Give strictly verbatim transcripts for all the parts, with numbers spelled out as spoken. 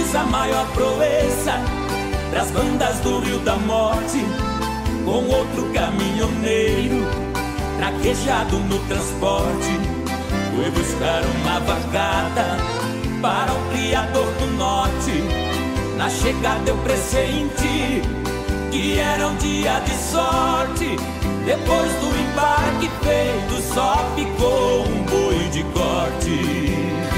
fiz a maior proeza pras bandas do Rio da Morte, com outro caminhoneiro traquejado no transporte. Fui buscar uma vacada para o criador do norte. Na chegada eu pressenti que era um dia de sorte. Depois do embarque feito, só ficou um boi de corte.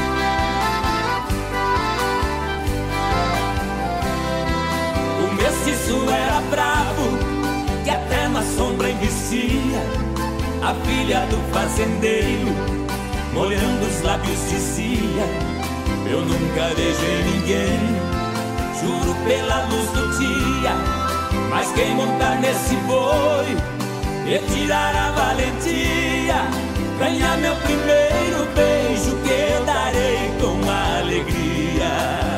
O mestiço era bravo, que até na sombra envicia. A filha do fazendeiro, molhando os lábios, dizia: eu nunca beijei ninguém, juro pela luz do dia. Mas quem montar nesse boi e tirar a valentia, ganhar meu primeiro beijo, que eu darei com alegria.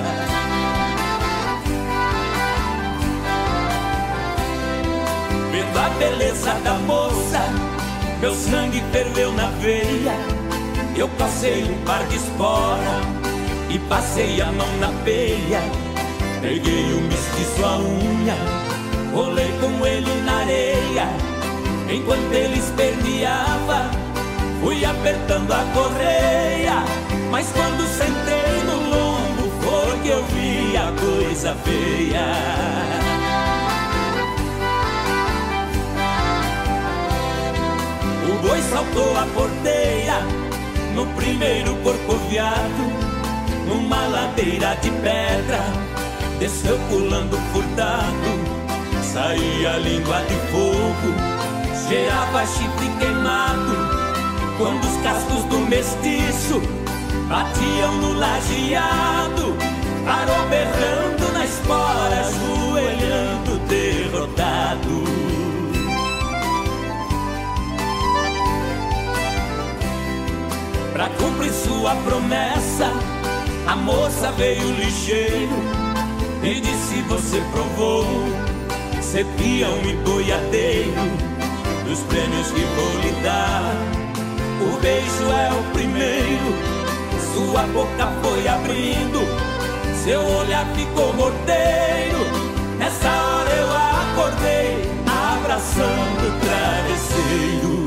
Vendo a beleza da moça, meu sangue ferveu na veia. Eu passei um par de espora e passei a mão na peia. Peguei o mestiço à unha, rolei com ele na areia. Enquanto ele esperneava, fui apertando a correia. Mas quando sentei no lombo, foi que eu vi a coisa feia. O boi saltou a porteira no primeiro corcoviado, numa ladeira de pedra, desceu pulando furtado. Saía língua de fogo, cheirava chifre queimado. Quando os cascos do mestiço batiam no lajeado, parou berrando na espora, ajoelhando derrotado. Pra cumprir sua promessa, a moça veio ligeiro e disse: você provou ser peão e boiadeiro, dos prêmios que vou lhe dar, o beijo é o primeiro. Sua boca foi abrindo, seu olhar ficou morteiro. Nessa hora eu acordei, abraçando o travesseiro.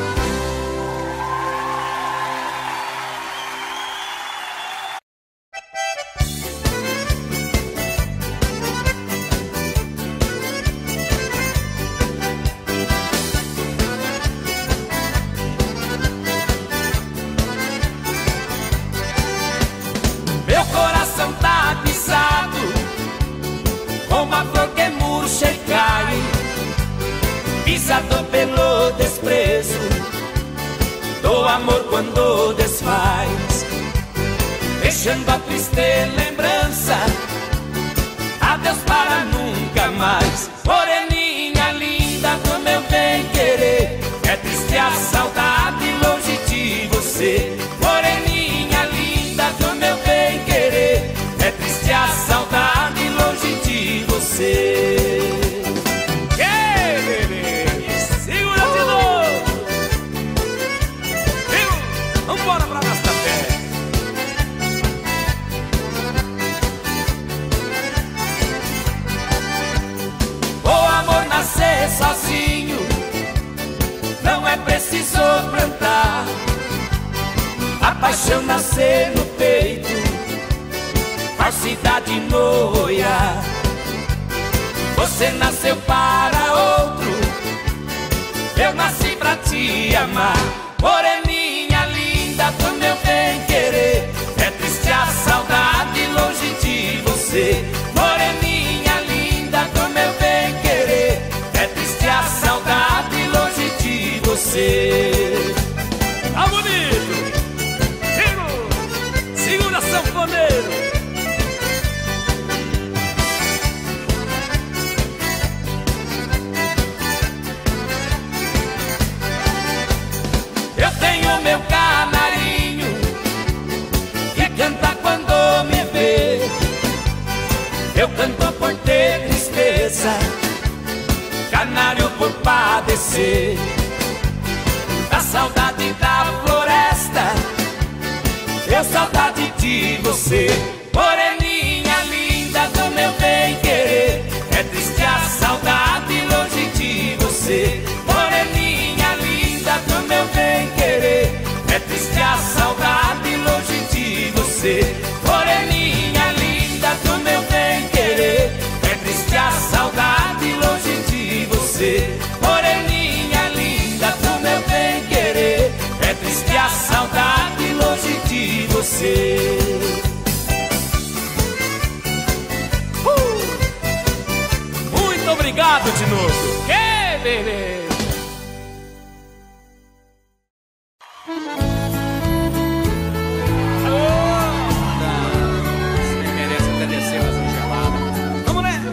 Pisado pelo desprezo do amor quando desfaz, deixando a triste lembrança, adeus para nunca mais. Moreninha linda do meu bem querer, é triste a saudade longe de você. Moreninha linda do meu bem querer, é triste a saudade longe de você. Sozinho, não é preciso plantar. A paixão nascer no peito, falsidade no olhar. Você nasceu para outro, eu nasci pra te amar. Moreninha linda do meu bem querer, é triste a saudade longe de você. Moreninha linda do meu bem querer, é triste a saudade longe de você. Tá bonito! Sigo! Segura, sanfoneiro! Eu tenho meu canarinho que canta quando me vê. Eu canto por ter tristeza, canário por padecer da saudade da floresta, eu saudade de você. Moreninha linda baby. Você merece até descer nessa gelada. Vamos nessa.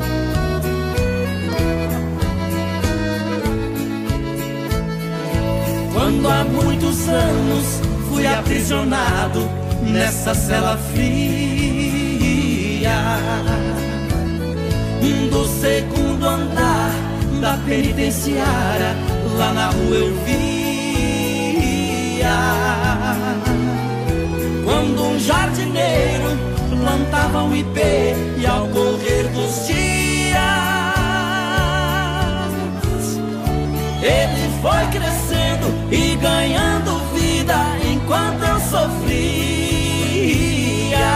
Quando há muitos anos fui aprisionado nessa cela fria do segundo andar da penitenciária, lá na rua eu via quando um jardineiro plantava um ipê e ao correr dos dias ele foi crescendo e ganhando vida enquanto eu sofria.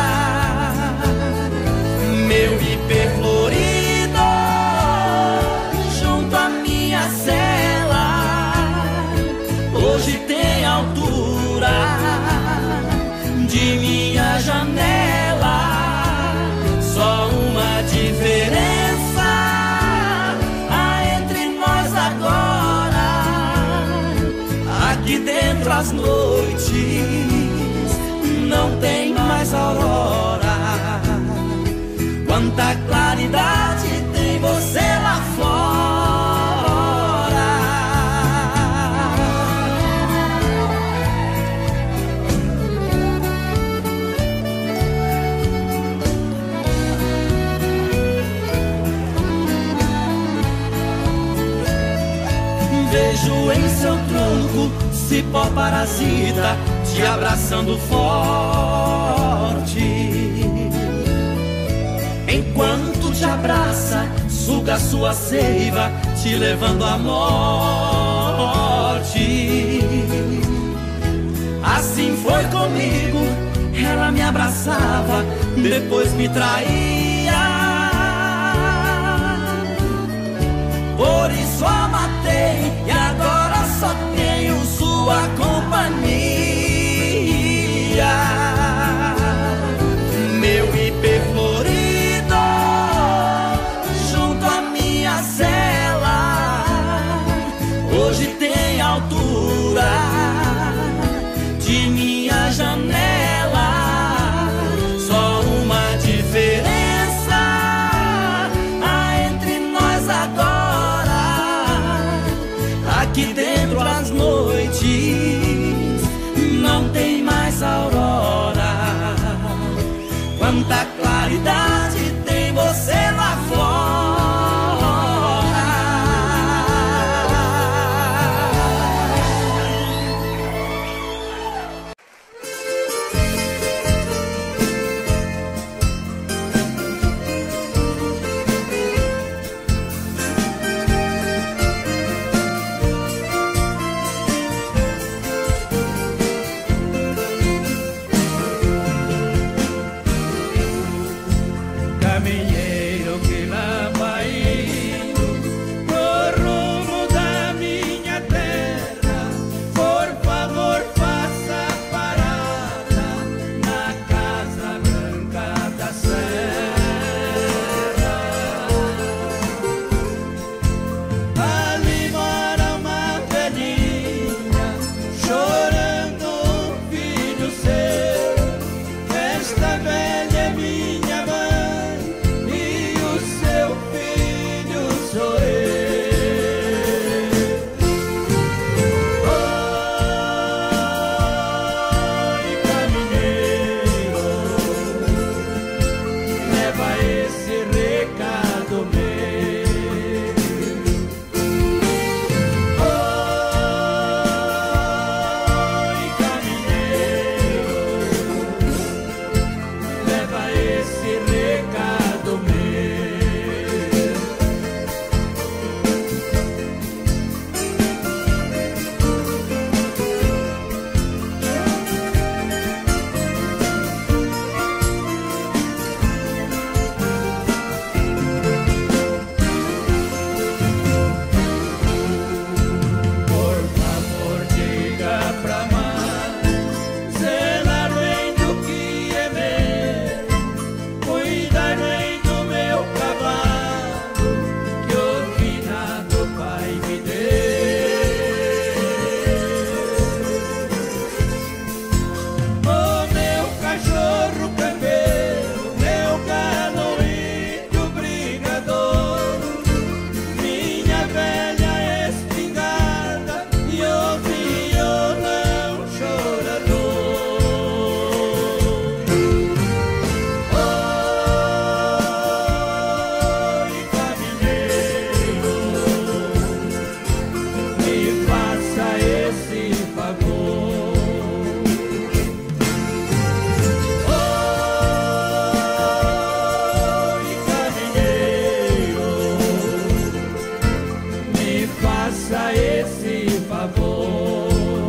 Meu ipê florido junto à minha cela hoje tem altura de minha janela. Só uma diferença há entre nós agora: aqui dentro as noites não tem mais aurora. Quanta claridade tem você lá fora. Vejo em seu tronco cipó parasita te abraçando forte. Enquanto te abraça, suga sua seiva, te levando à morte. Assim foi comigo, ela me abraçava, depois me traía. Por isso a matei e agora só tenho sua companhia. Meu ipê florido junto à minha cela hoje tem altura de minha janela. Só uma diferença há entre nós agora: aqui dentro as noites não tem mais aurora. Quanta claridade tem você lá fora. faça esse favor.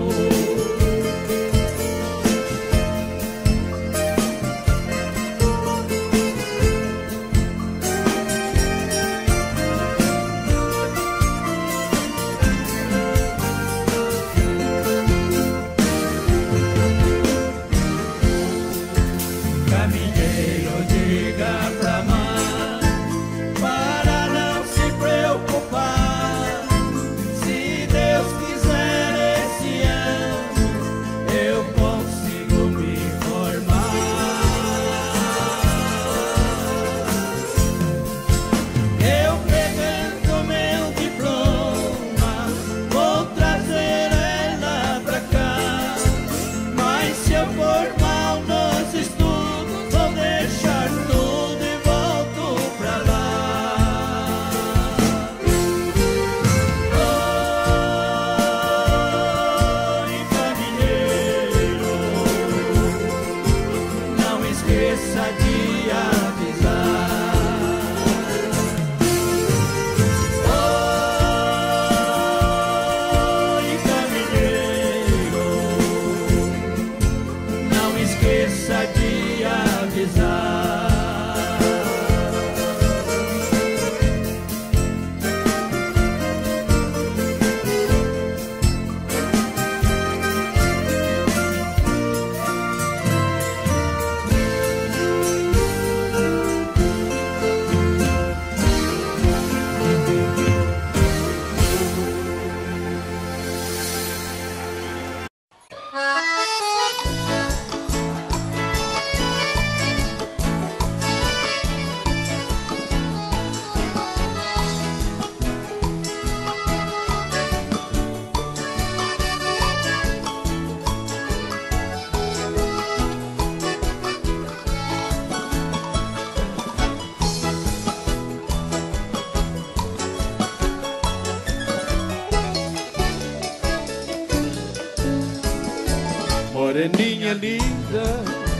Moreninha linda,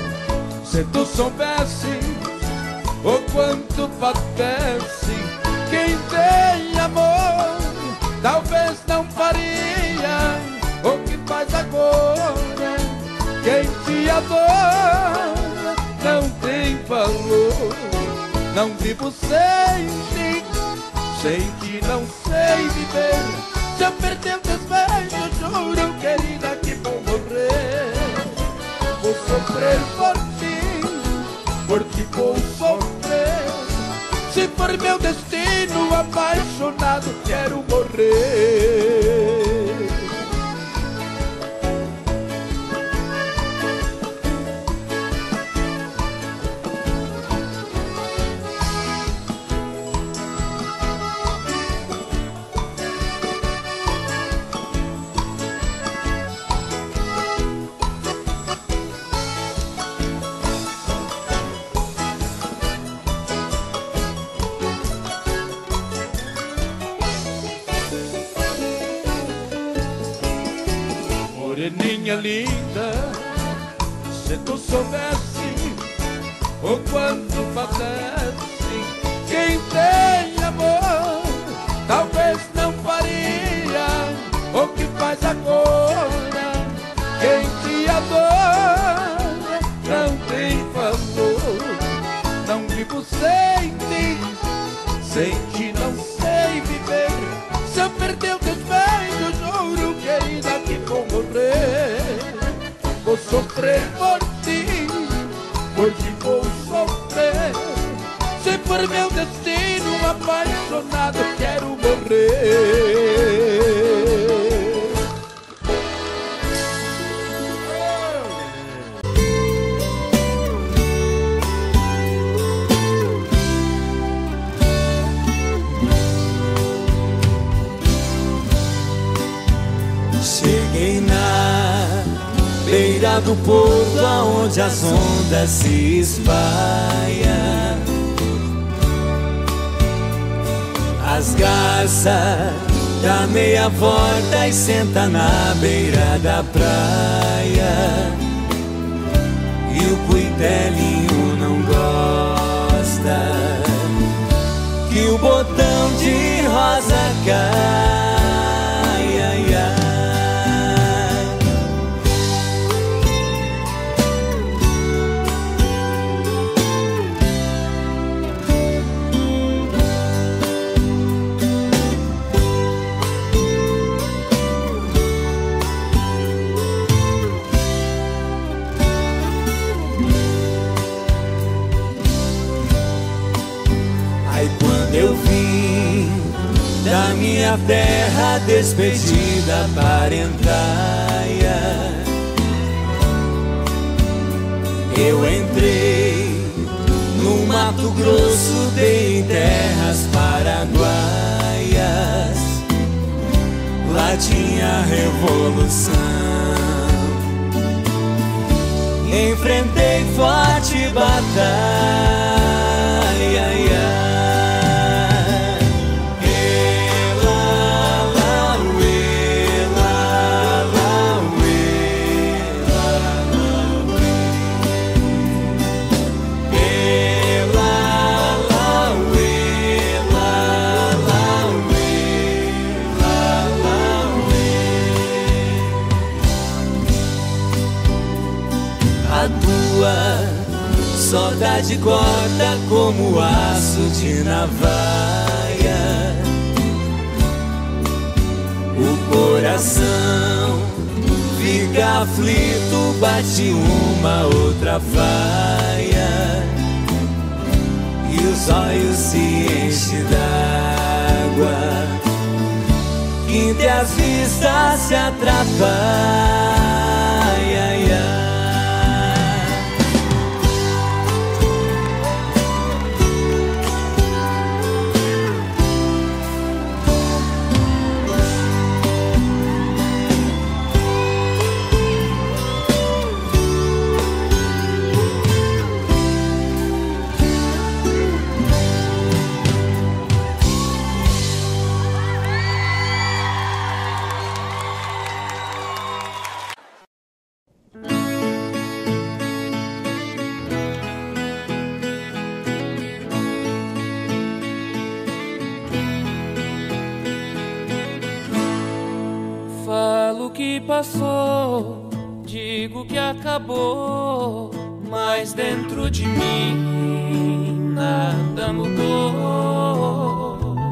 se tu soubesse o quanto padece quem tem amor, talvez não faria o que faz agora. Quem te adora não tem valor. Não vivo sem ti, sem ti não sei viver. Se eu perder teus beijos, juro, querida, que vou morrer. Vou sofrer por ti, por ti vou sofrer. Se for meu destino, apaixonado, quero morrer. Moreninha linda, se tu soubesse o quanto padece quem tem amor, talvez não faria o que faz agora. Quem te adora não tem valor. Não vivo sem ti, sem ti não sei viver. Se eu perder o teus beijos, juro, querida, que vou morrer. Vou sofrer por ti, por ti vou sofrer. Se for meu destino, apaixonado, quero morrer. Cheguei na beira do porto, aonde as ondas se espalham. As garças dá meia volta e senta na beira da praia. E o cuitelinho não gosta que o botão de rosa caia. terra despedida parentaia. Eu entrei no Mato Grosso, dei terras paraguaias. Lá tinha revolução. Enfrentei forte batalha. Saudade corta como aço de navalha. O coração fica aflito, bate uma outra faia, e os olhos se enchem d'água, que entre as vistas se atrapalha. Passou, digo que acabou, mas dentro de mim nada mudou.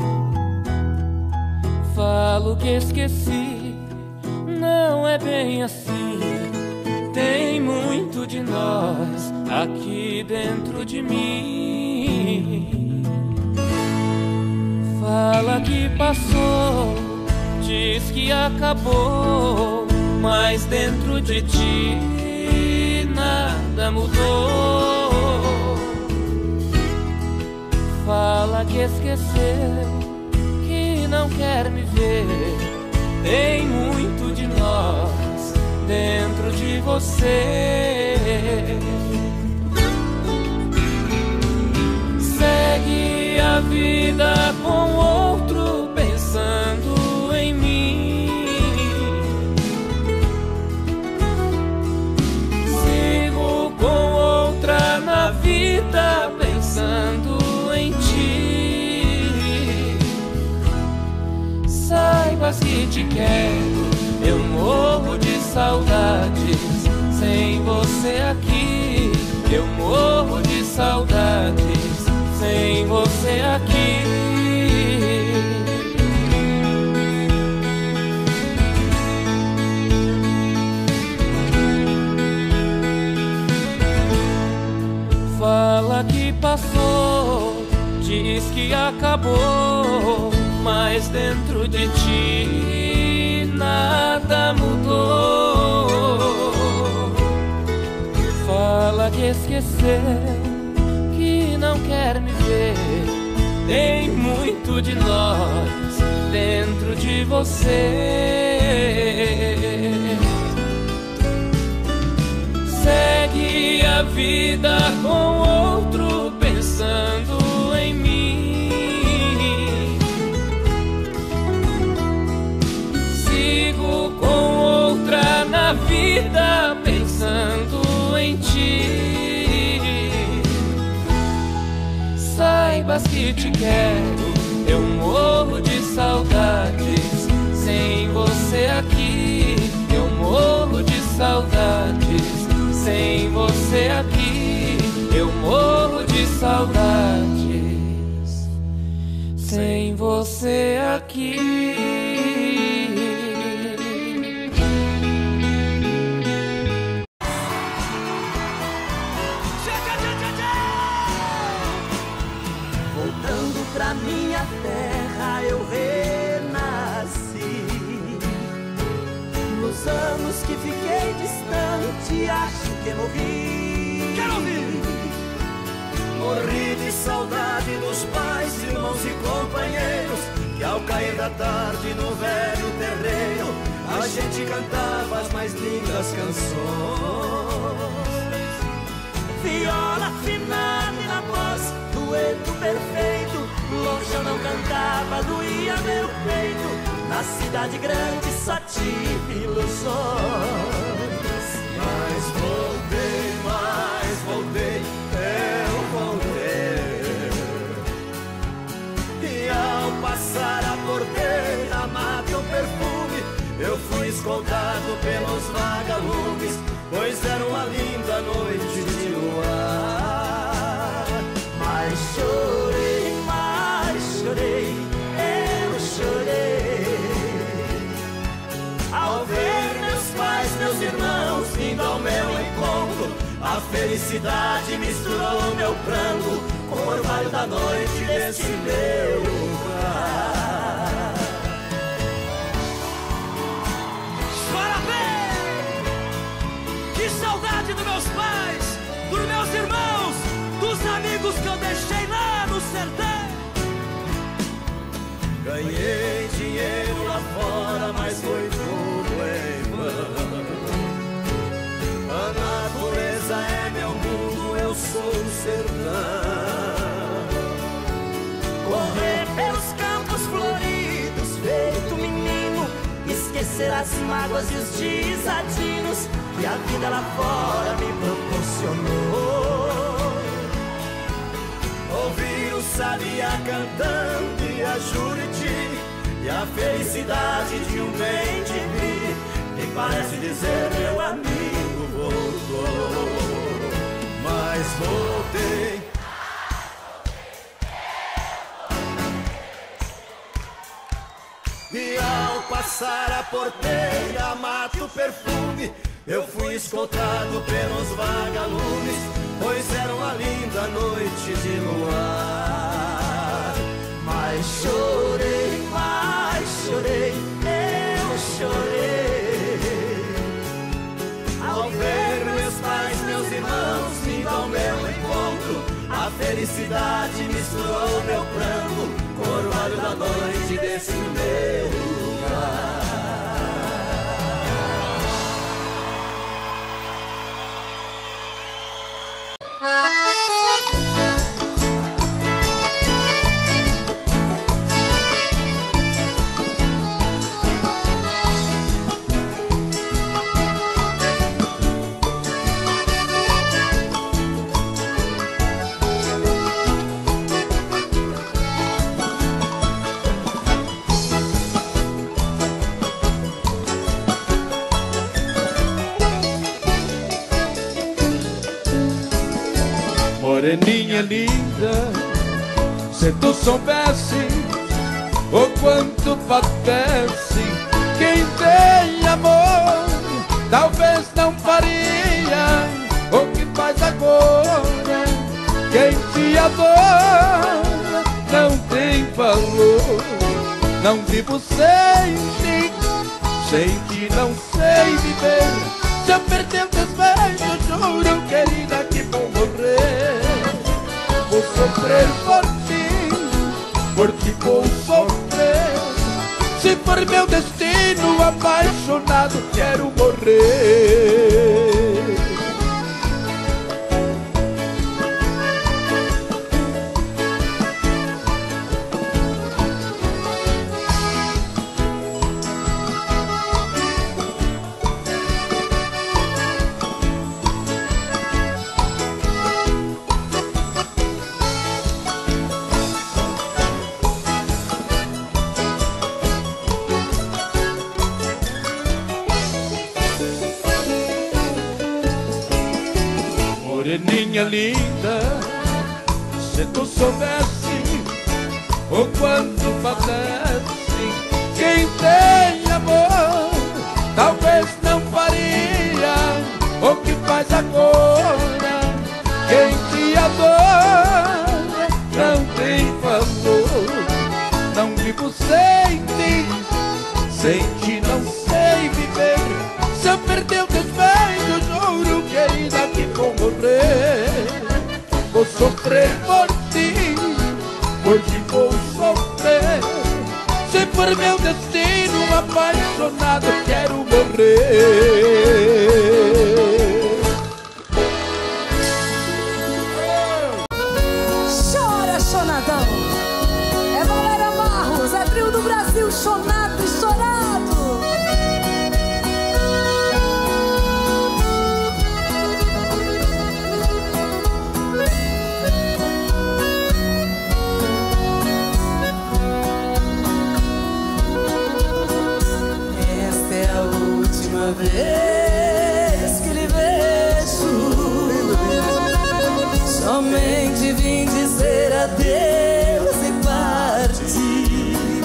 Falo que esqueci, não é bem assim. Tem muito de nós aqui dentro de mim. Fala que passou, diz que acabou, mas dentro de ti nada mudou. Fala que esqueceu, que não quer me ver. Tem muito de nós dentro de você. Segue a vida com outro pensando em mim. Vida pensando em ti. Saibas que te quero, eu morro de saudades. Sem você aqui, eu morro de saudades. Sem você aqui. Fala que passou, diz que acabou, mas dentro de ti nada mudou. Fala que esqueceu, que não quer me ver. Tem muito de nós dentro de você. Segue a vida com outro pensando em mim. Sigo com outra na vida pensando em ti. Saibas que te quero, eu morro de saudades. Sem você aqui, eu morro de saudades. Sem você aqui, eu morro de saudades. Sem você aqui. Voltando pra minha terra, eu renasci. e acho que morri. Quero ouvir. Morri de saudade dos pais, irmãos e companheiros, que ao cair da tarde no velho terreiro a gente cantava as mais lindas canções. Viola afinada e na voz, dueto perfeito, longe eu não cantava, doía meu peito. Na cidade grande só tive ilusões. Mas voltei, mas voltei, eu voltei. E ao passar a porteira, amar teu perfume, eu fui escoltado pelos vagalumes, pois era uma linda noite de luar. Mas chorei, mas chorei, eu chorei, ao ver meus pais, meus irmãos vindo ao meu encontro. A felicidade misturou meu pranto com o orvalho da noite desse meu lugar. Parabéns! Que saudade dos meus pais, dos meus irmãos, dos amigos que eu deixei lá no sertão. Ganhei dinheiro lá fora, mas foi tudo em vão. A natureza é meu mundo, eu sou o sertão. Correr pelos campos floridos, feito menino, esquecer as mágoas e os desatinos que a vida lá fora me proporcionou. Ouvir o sabiá cantando e a Juriti, e a felicidade de um bem-de-vi, me parece dizer meu amigo voltou. Mas voltei, e ao passar a porteira, mato perfume, eu fui escoltado pelos vagalumes, pois era uma linda noite de luar. Mas chorei, mas chorei, eu chorei, ao ver meus pais, meus irmãos vindo ao meu encontro. A felicidade misturou meu pranto com o orvalho da noite desse meu lugar. Moreninha linda, se tu soubesse o quanto padece quem tem amor, talvez não faria o que faz agora. Quem te adora não tem valor. Não vivo sem ti, sem ti não sei viver. Se eu perder teus beijos, juro, querida, que vou morrer. Vou sofrer por ti, por ti vou sofrer. Se for meu destino, apaixonado, quero morrer. Moreninha linda, se tu soubesse o quanto padece quem tem amor, talvez não faria o que faz agora. Quem te adora não tem valor. Não vivo sem ti, sem ti não sei viver. Se eu perder os teus beijos, juro, sofrer por ti, hoje vou sofrer. Se for meu destino, apaixonado quero morrer. Chora, Chonadão. É Valéria Barros, é trio do Brasil, chonado e chorado. Esta é a última vez que lhe vejo. Somente vim dizer adeus e partir.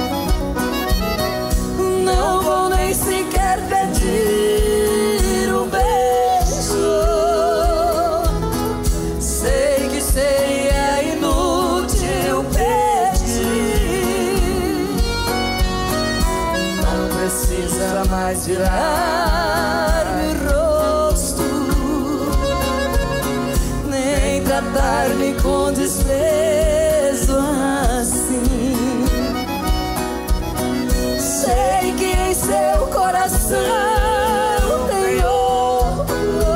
Não vou nem sequer pedir um beijo. Sei que seria inútil pedir. Não precisa mais virar-me o rosto, nem tratar-me com desprezo assim. Sei que em seu coração tem outro.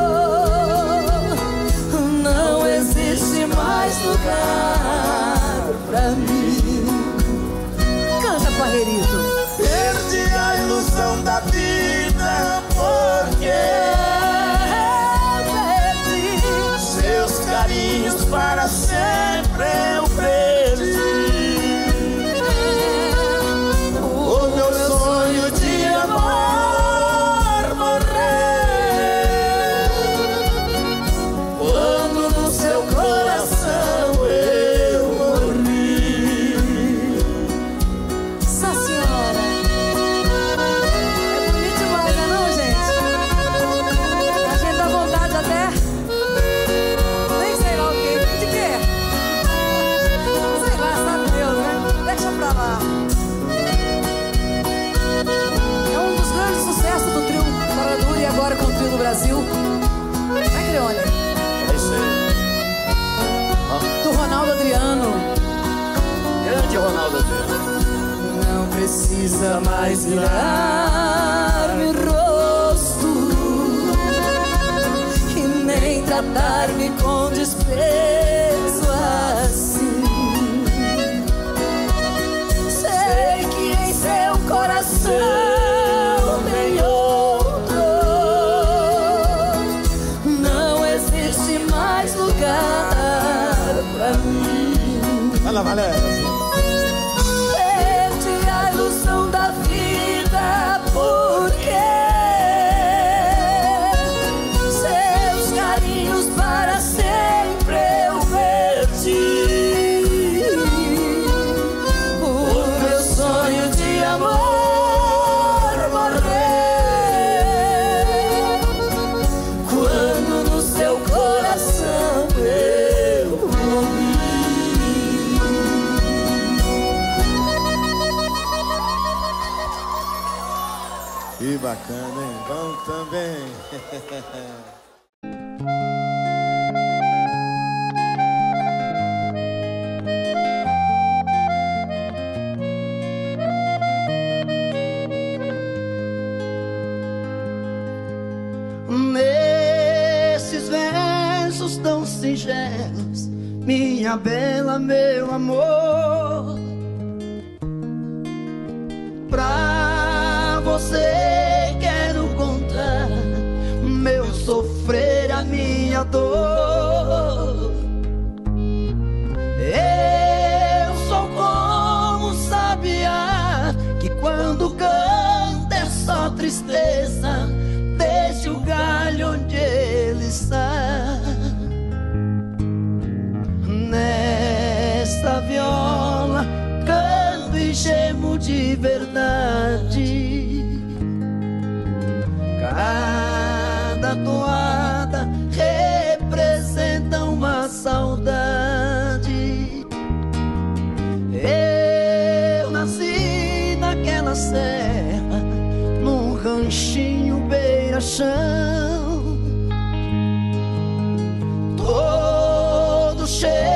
Não existe mais lugar pra mim. Canta, Parreirito. Perdi a ilusão da vida porque seus carinhos para sempre eu perdi. O meu sonho de amor morreu quando no seu coração eu morri. Nossa Senhora, é bonito demais, não é não, gente? A gente dá vontade até, nem sei lá o que, de quê? Sei lá, sabe Deus, né? Deixa pra lá. É um dos grandes sucessos do trio Caradura e agora com o trio do Brasil. É, Crione? É isso aí. Do Ronaldo Adriano. Grande Ronaldo Adriano. Não precisa mais virar-me o rosto e nem tratar-me com desprezo assim. Sei que em seu coração tem outro. Não existe mais lugar pra mim. Vai lá, Valéria. Perdi a ilusão da vida porque seus carinhos para sempre eu perdi. O meu sonho de amor morreu quando no seu coração eu morri. Que bacana, hein? Bom também. Nesses versos tão singelos, minha bela, meu amor, pra você quero contar meu sofrer, a minha dor. Eu sou como um sabiá que quando canta é só tristeza, deixa o galho onde ele está. Nesta viola canto e gemo de verdade. Cada toada representa uma saudade. Eu nasci naquela serra, num ranchinho beira-chão, todo cheio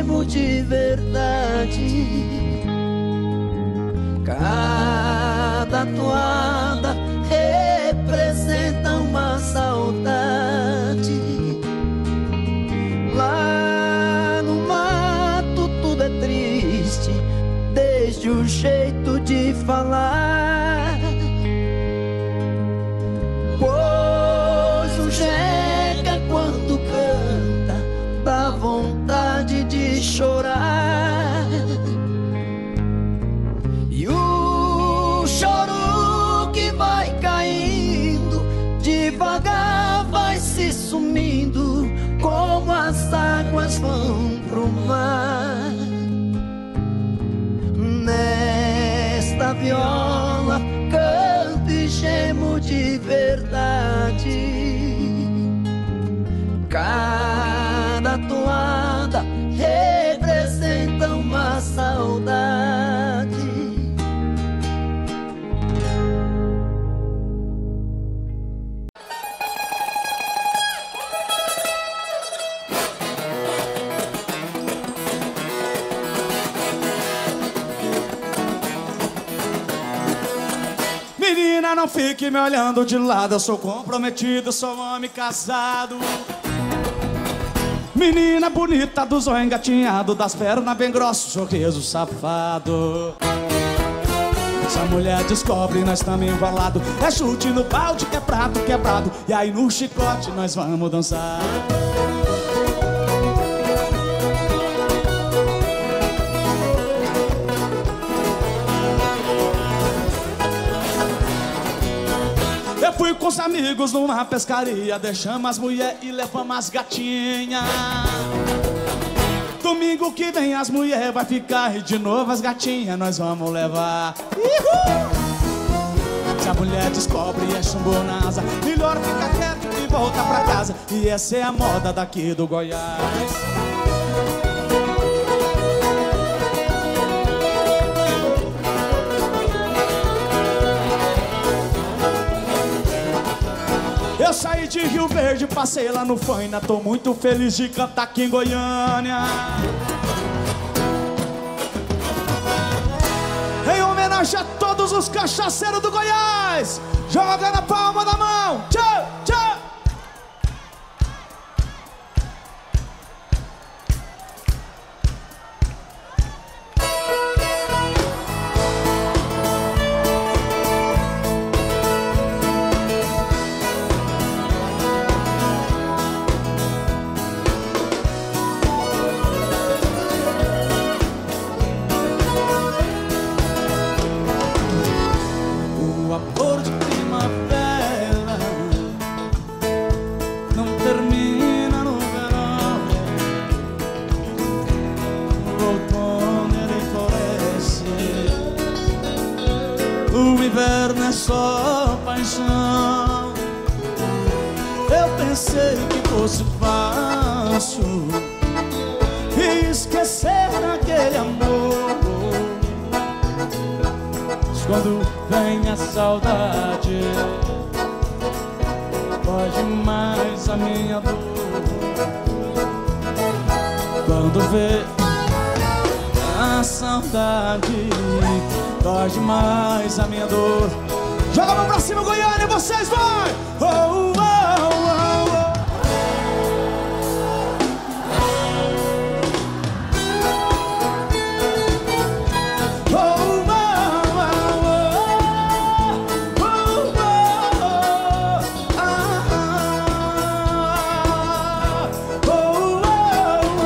gemo de verdade. Cada toada representa uma saudade. Lá no mato tudo é triste, desde o jeito de falar. Pois o jeca quando canta dá vontade de chorar. E o choro que vai caindo devagar vai se sumindo, como as águas vão pro mar. Nesta viola canto e gemo de verdade. Cada toada representa uma saudade. Menina, não fique me olhando de lado, eu sou comprometido, sou homem casado. Menina bonita, do zóio engatinhado, das pernas bem grossos, sorriso safado. Se a mulher descobre, nós estamos embalados. É chute no balde, que é prato quebrado, e aí no chicote nós vamos dançar. Eu fui com os amigos numa pescaria, deixamos as mulheres e levamos as gatinhas. Domingo que vem as mulheres vai ficar e de novo as gatinhas nós vamos levar. Uhul! Se a mulher descobre e é chumbo na asa, melhor ficar quieto e volta pra casa. E essa é a moda daqui do Goiás. Eu saí de Rio Verde, passei lá no Faina, tô muito feliz de cantar aqui em Goiânia. Em homenagem a todos os cachaceiros do Goiás, joga na palma da mão. Tchau, tchau. Só paixão. Eu pensei que fosse fácil esquecer aquele amor, mas quando vem a saudade dói demais a minha dor. Quando vê a saudade dói demais a minha dor. Joga a mão pra cima, Goiânia, vocês vai! Oh, oh, oh, oh. Oh, oh, oh, oh, oh, oh, ah, oh, oh, oh,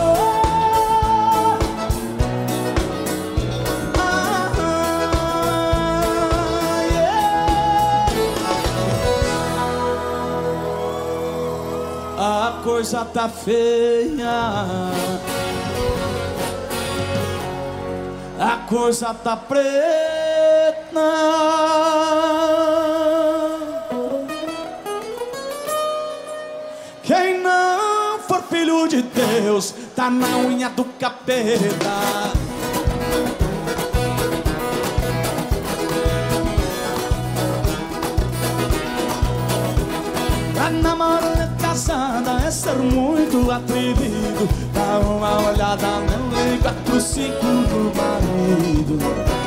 a coisa tá feia, a coisa tá preta. Quem não for filho de Deus tá na unha do capeta. Tá namorando, passada é ser muito atrevido. Dá uma olhada no lei quatro cinco do marido.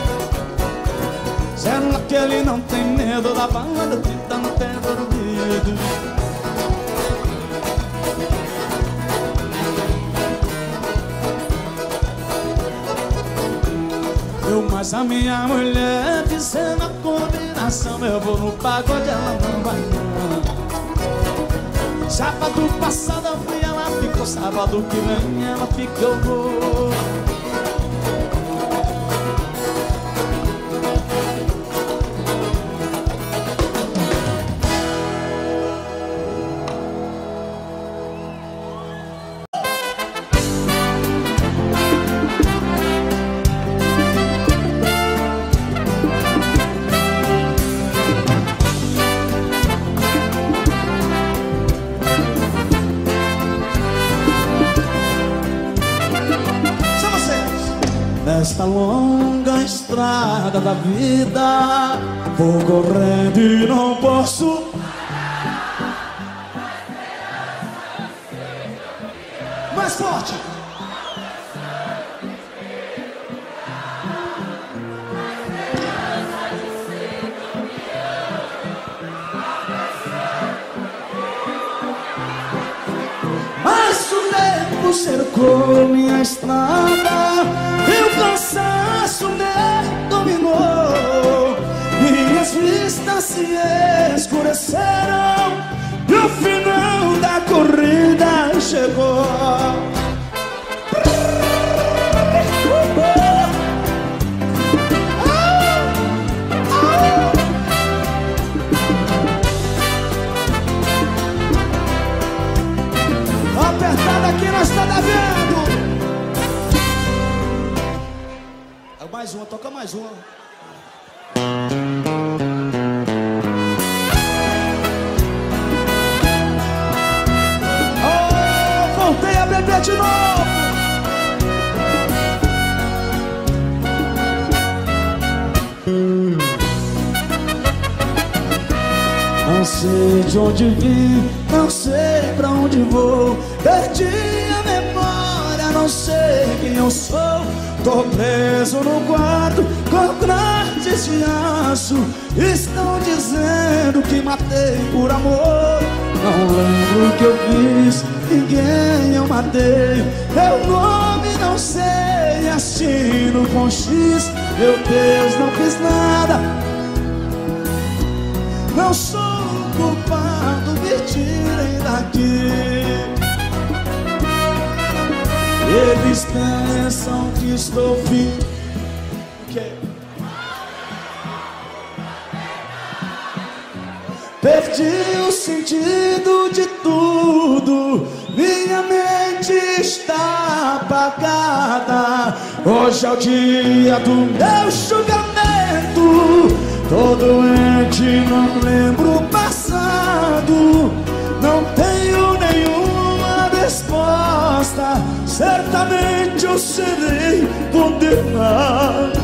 Será que ele não tem medo da banda que tá no pé dormido? Eu mais a minha mulher fizemos a combinação. Eu vou no pagode, ela não vai não. Sábado passado eu fui, ela ficou. Sábado que vem ela fica, eu vou. Nesta longa estrada da vida, vou correndo e não posso. Mais forte. Mas o tempo cercou minha estrada, e o cansaço me dominou. Minhas vistas se escureceram e o final da corrida chegou. Apertada aqui nós tá vendo. Mais uma, toca mais uma. Oh, voltei a beber de novo. Não sei de onde vim, não sei pra onde vou. Perdi a memória, não sei quem eu sou. Tô preso no quarto com grades de aço. Estão dizendo que matei por amor. Não lembro o que eu fiz, ninguém eu matei. Meu nome não sei, assino com X. Meu Deus, não fiz nada. Não sou culpado, me tirem daqui. Eles pensam que estou vivo. Okay. Perdi o sentido de tudo. Minha mente está apagada. Hoje é o dia do meu julgamento. Tô doente, não lembro o passado. Não tenho nenhuma resposta. Certamente eu serei condenado.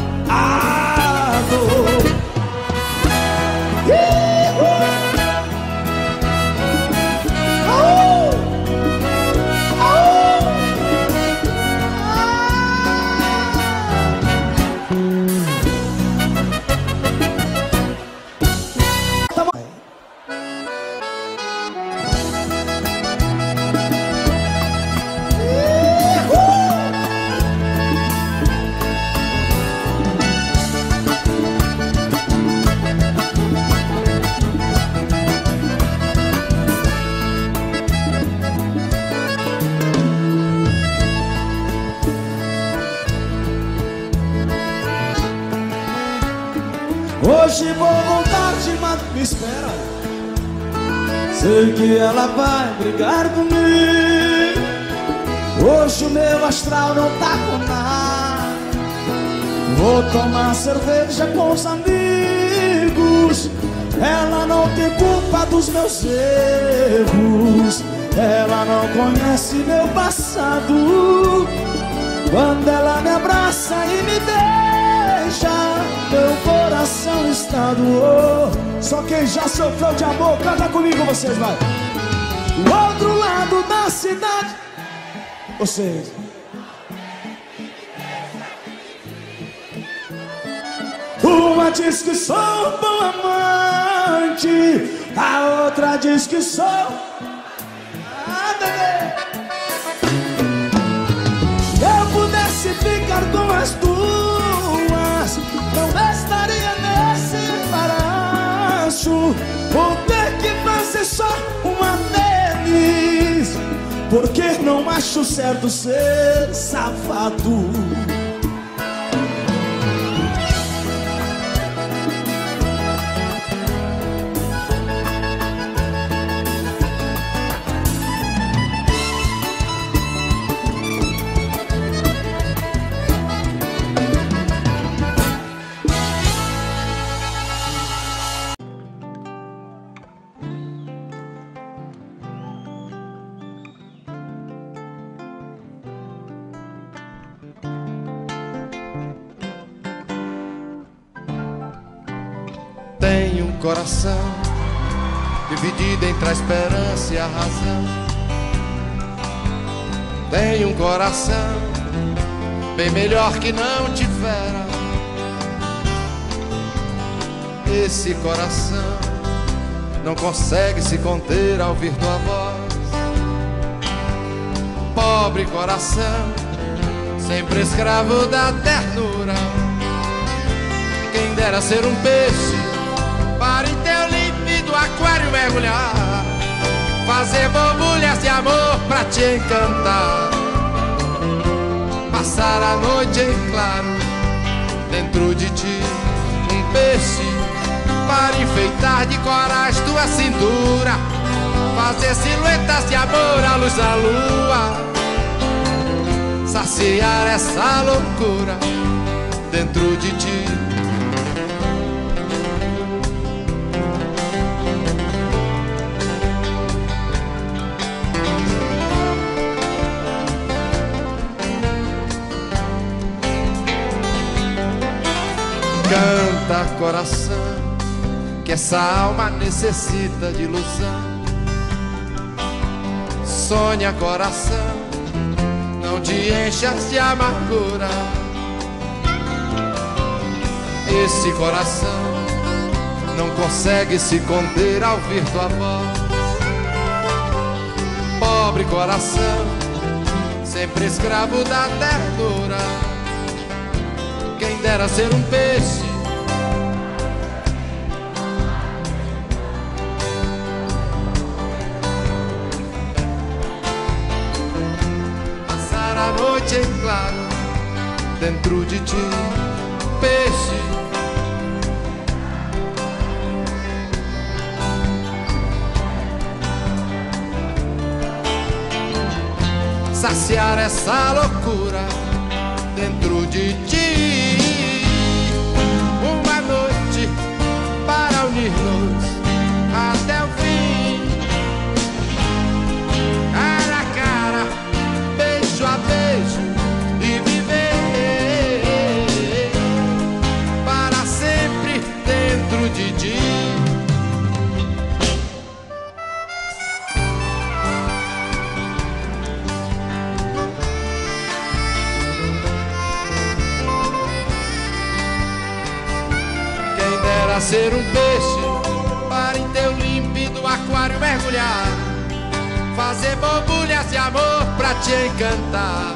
Hoje vou voltar de madrugada, me espera. Sei que ela vai brigar comigo. Hoje o meu astral não tá com nada. Vou tomar cerveja com os amigos. Ela não tem culpa dos meus erros. Ela não conhece meu passado. Quando ela me abraça e me beija, meu coração está doendo. Só quem já sofreu de amor, canta comigo vocês, vai. o outro lado da cidade. Vocês. Uma diz que sou um bom amante, a outra diz que sou ah, bebê. Se eu pudesse ficar com as duas, não estaria nesse embaraço. Vou ter que fazer só uma deles, porque não acho certo ser safado. Tenho um coração dividido entre a esperança e a razão. Tenho um coração bem melhor que não tivera. Esse coração não consegue se conter ao ouvir tua voz. Pobre coração, sempre escravo da ternura. Quem dera ser um peixe para em teu límpido aquário mergulhar, fazer borbulhas de amor pra te encantar, passar a noite em claro dentro de ti. Um peixe para enfeitar de corais tua cintura, fazer silhuetas de amor à luz da lua, saciar essa loucura dentro de ti. Canta, coração, que essa alma necessita de ilusão. Sonha, coração, não te enchas de amargura. Esse coração não consegue se conter ao ouvir tua voz. Pobre coração, sempre escravo da ternura. Quem dera ser um peixe passar a noite em claro dentro de ti. Peixe saciar essa loucura dentro de ti. Uma noite para unir-nos até o fim, cara a cara, beijo a beijo, e viver para sempre dentro de ti. Ser um peixe para em teu límpido aquário mergulhar, fazer borbulhas de amor pra te encantar,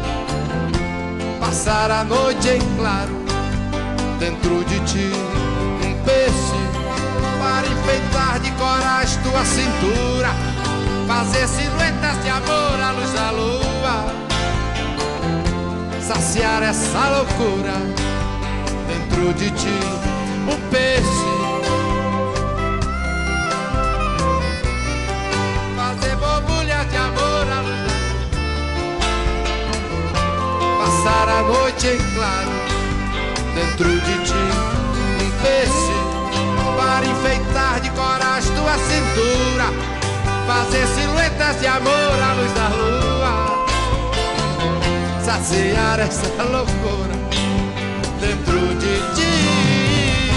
passar a noite em claro dentro de ti. Um peixe para enfeitar de corais tua cintura, fazer silhuetas de amor à luz da lua, saciar essa loucura dentro de ti. Um peixe fazer borbulha de amor à luz, passar a noite em claro dentro de ti. Um peixe para enfeitar de coragem tua cintura, fazer silhuetas de amor à luz da lua, saciar essa loucura dentro de ti.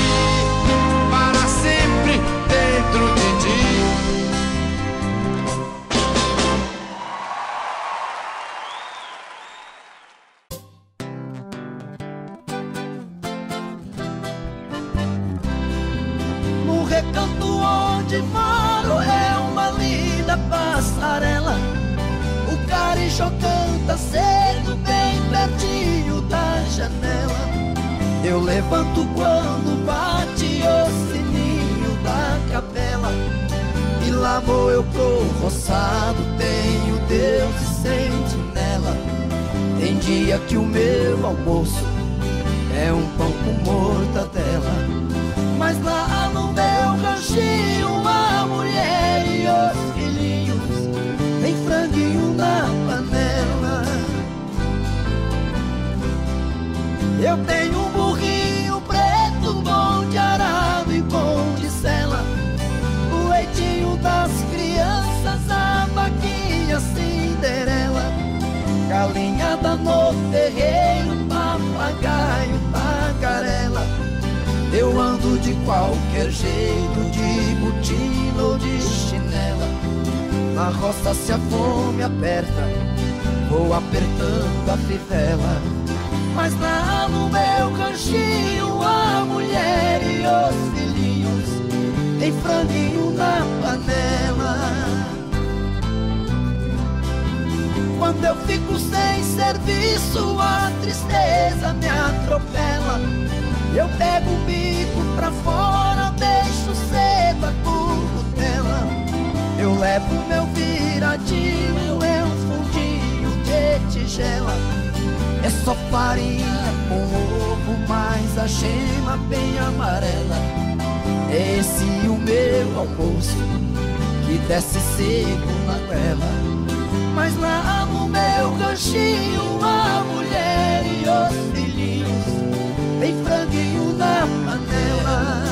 Sempre dentro de ti. bicho canta cedo bem pertinho da janela. Eu levanto quando bate o sininho da capela. E lá vou eu pro roçado, tenho Deus e sentinela. Tem dia que o meu almoço é um pão com mortadela. Mas lá no meu ranchinho a mulher e os filhinhos tem franguinho na panela. Eu tenho um burrinho preto, bom de arado e bom de sela. O leitinho das crianças, a vaquinha Cinderela. Galinhada no terreiro, papagaio, tagarela. Eu ando de qualquer jeito, de botina ou de chinela. Na roça se a fome aperta, vou apertando a fivela. Mas lá no meu ranchinho a mulher e os filhinhos tem franguinho na panela. Quando eu fico sem serviço, a tristeza me atropela. Eu pego o bico pra fora, deixo cedo a currutela. Eu levo meu viradinho, é um fundinho de tigela. É só farinha com ovo, mas a gema bem amarela. É esse o meu almoço, que desce seco na goela. Mas lá no meu ranchinho a mulher e os filhinhos tem franguinho na panela.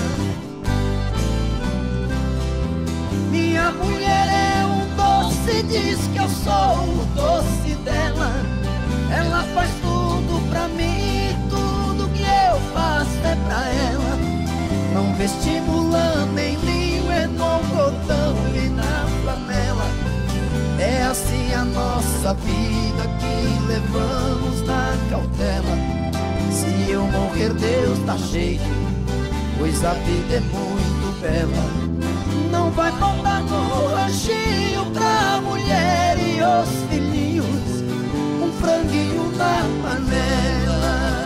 Minha mulher é um doce, diz que eu sou o doce dela. Ela faz tudo pra mim, tudo que eu faço é pra ela. Não vestibulando nem linho, é no cordão e na flanela. É assim a nossa vida que levamos na cautela. Se eu morrer Deus dá jeito, pois a vida é muito bela. Não vai faltar no ranchinho pra mulher e os filhinhos um franguinho na panela.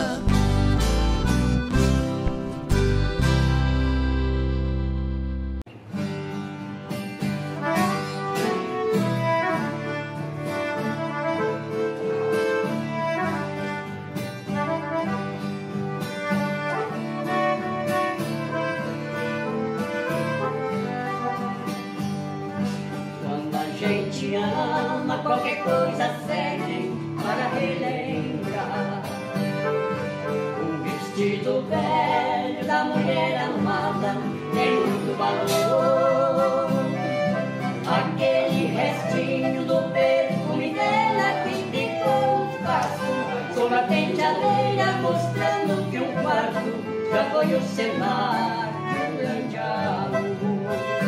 Qualquer coisa serve para relembrar. Um vestido velho da mulher amada tem muito valor. Aquele restinho do perfume dela que ficou fácil sobre a penteadeira, mostrando que um quarto já foi o cenário de um grande amor.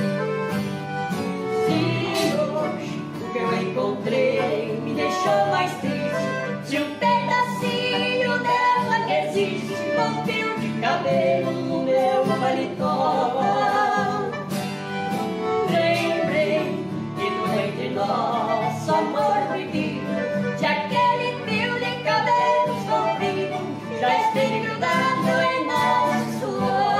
Que eu encontrei me deixou mais triste. Se um pedacinho dela que existe com fio de cabelo no meu paletó. Lembrei que no entre nosso amor vivido, se aquele fio de cabelos comprido já esteve grudado em nosso suor.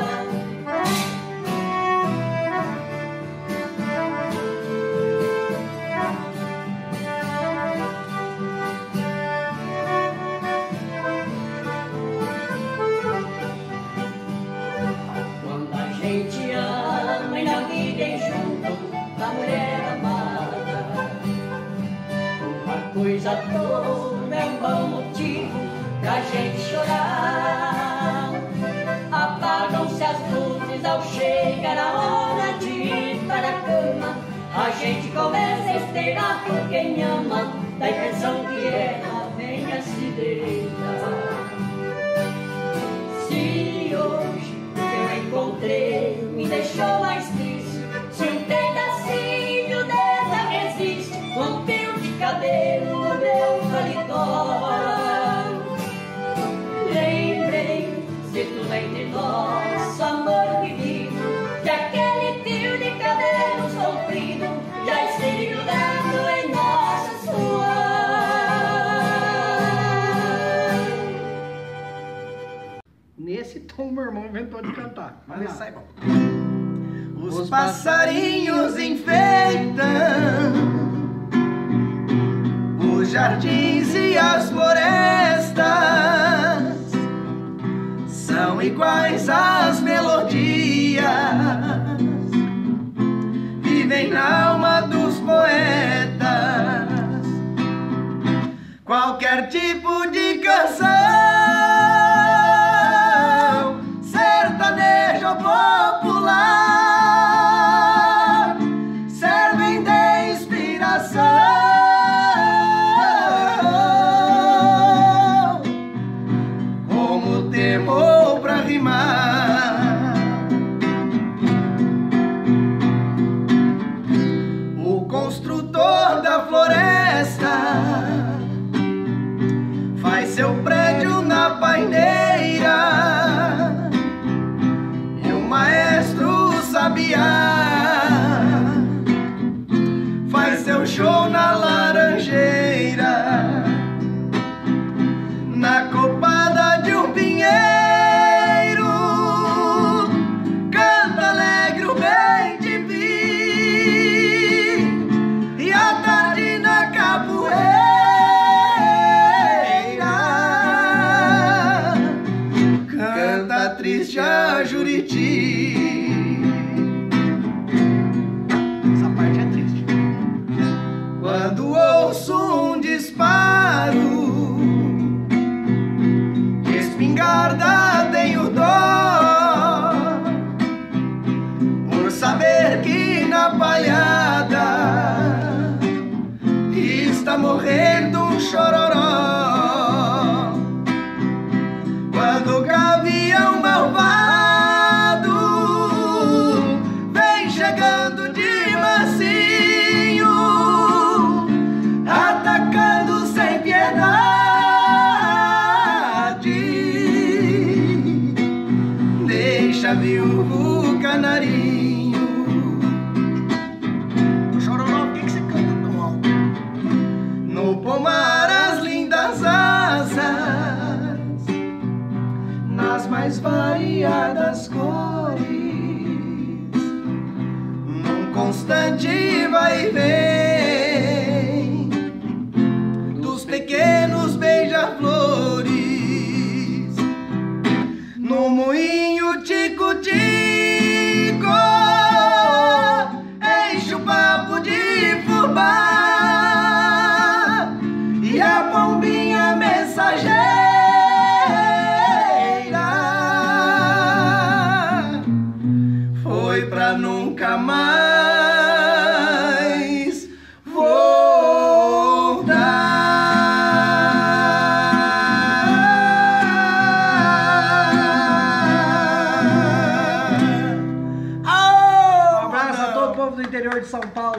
Coisa toda é um bom motivo pra gente chorar. Apagam-se as luzes ao chegar a hora de ir para a cama. A gente começa a esperar por quem ama, dá a impressão que ela venha se deitar. Se hoje o que eu encontrei me deixou mais triste, se um pedacinho dela resiste com fio de cabelo no meu paletó. Lembrei, se tudo entre nós, amor vivido, que aquele fio de cabelos comprido já esteve grudado em nossa suor. inventou de cantar. Vamos ver se sai bom. Os passarinhos enfeitam os jardins e as florestas, são iguais às melodias, vivem na alma dos poetas. Qualquer tipo de canção, sertanejo ou popular, servem de inspiração, como temor pra rimar. O construtor da floresta faz seu prédio na paineira, e o maestro sabiá faz seu show na laranjeira, na copada de um pinheiro, canta alegre o bem de vir, e à tarde na capoeira triste a Juriti. Essa parte é triste. Quando ouço um disparo de espingarda, tenho dó, por saber que na palhada está morrendo um chororó. Quando o gavião malvado vem chegando de mansinho, atacando sem piedade, deixa viúvo canarinho. O chororó, por que você canta tão alto? No pomar as lindas asas, nas mais variadas cores, num constante vai e vem dos pequenos beija-flores, no moinho tico-tico enche o papo de fubá, e a pombinha mensageira foi pra nunca mais voltar. Um abraço a todo o povo do interior de São Paulo.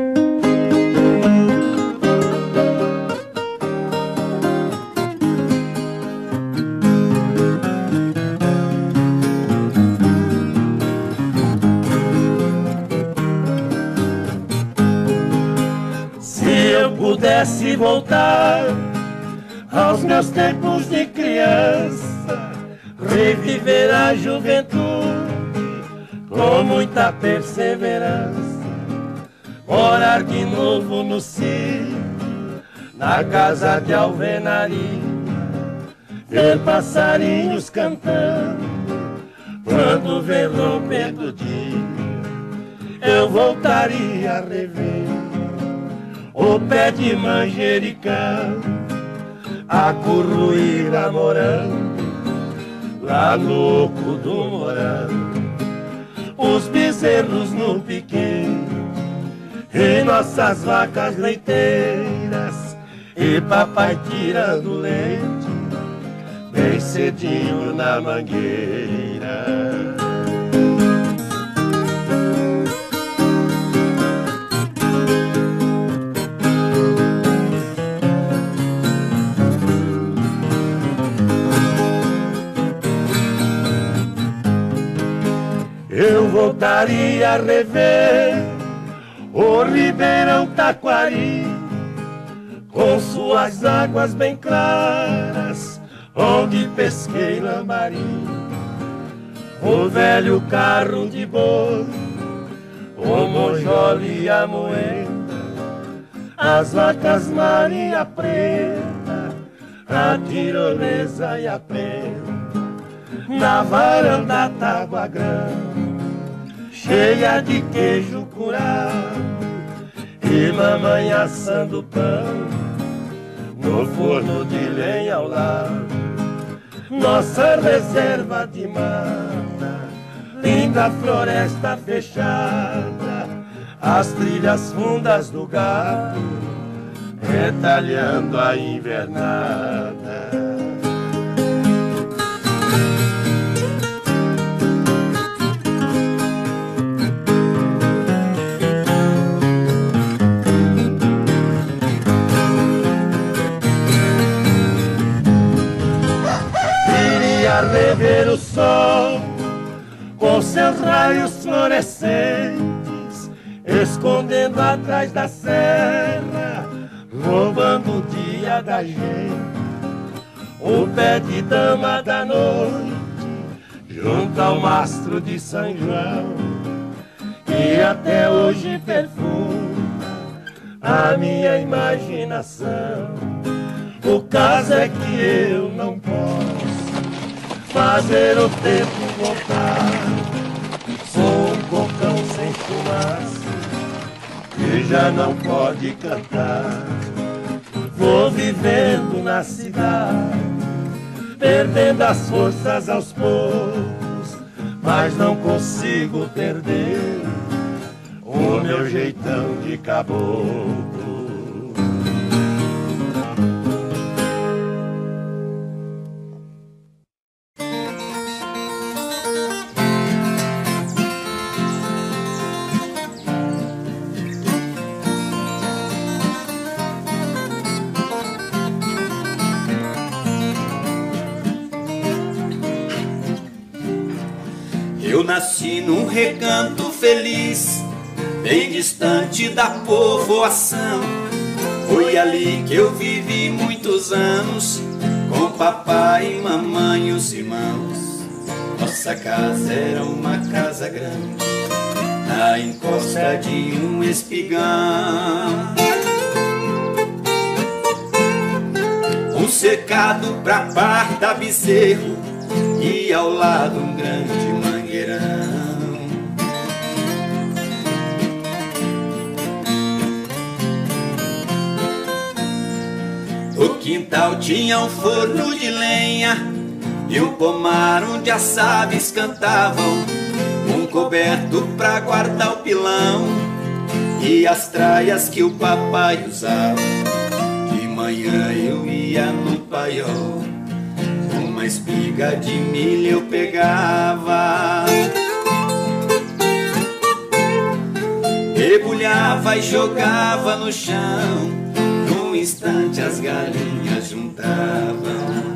Pudesse voltar aos meus tempos de criança, reviver a juventude com muita perseverança, morar de novo no sítio, na casa de alvenaria, ver passarinhos cantando quando vem rompendo o dia, eu voltaria a rever o pé de manjericão, a curruíra morando lá no oco do morango, os bezerros no piqueiro e nossas vacas leiteiras, e papai tirando leite bem cedinho na mangueira. Eu voltaria a rever o Ribeirão Taquari, com suas águas bem claras, onde pesquei lambari, o velho carro de boi, o monjolo e a moeda, as vacas Maria Preta, a tirolesa e a pena, na varanda tábua grande, cheia de queijo curado, e mamãe assando pão, no forno de lenha ao lado. Nossa reserva de mata, linda floresta fechada, as trilhas fundas do gado, retalhando a invernada. Queria rever o sol com seus raios fluorescentes, escondendo atrás da serra, roubando o dia da gente. O pé de dama da noite, junto ao mastro de São João, que até hoje perfuma a minha imaginação. O caso é que eu não posso fazer o tempo voltar. Sou um cocão sem fumaça que já não pode cantar. Vou vivendo na cidade, perdendo as forças aos poucos, mas não consigo perder o meu jeitão de caboclo. Eu nasci num recanto feliz, bem distante da povoação. Foi ali que eu vivi muitos anos, com papai e mamãe e os irmãos. Nossa casa era uma casa grande, na encosta de um espigão. Um cercado pra parta bezerro e ao lado um grande mangueirão. O quintal tinha um forno de lenha e um pomar onde as aves cantavam, um coberto pra guardar o pilão e as traias que o papai usava. De manhã eu ia no paiol, uma espiga de milho eu pegava, debulhava e jogava no chão, num instante as galinhas juntavam.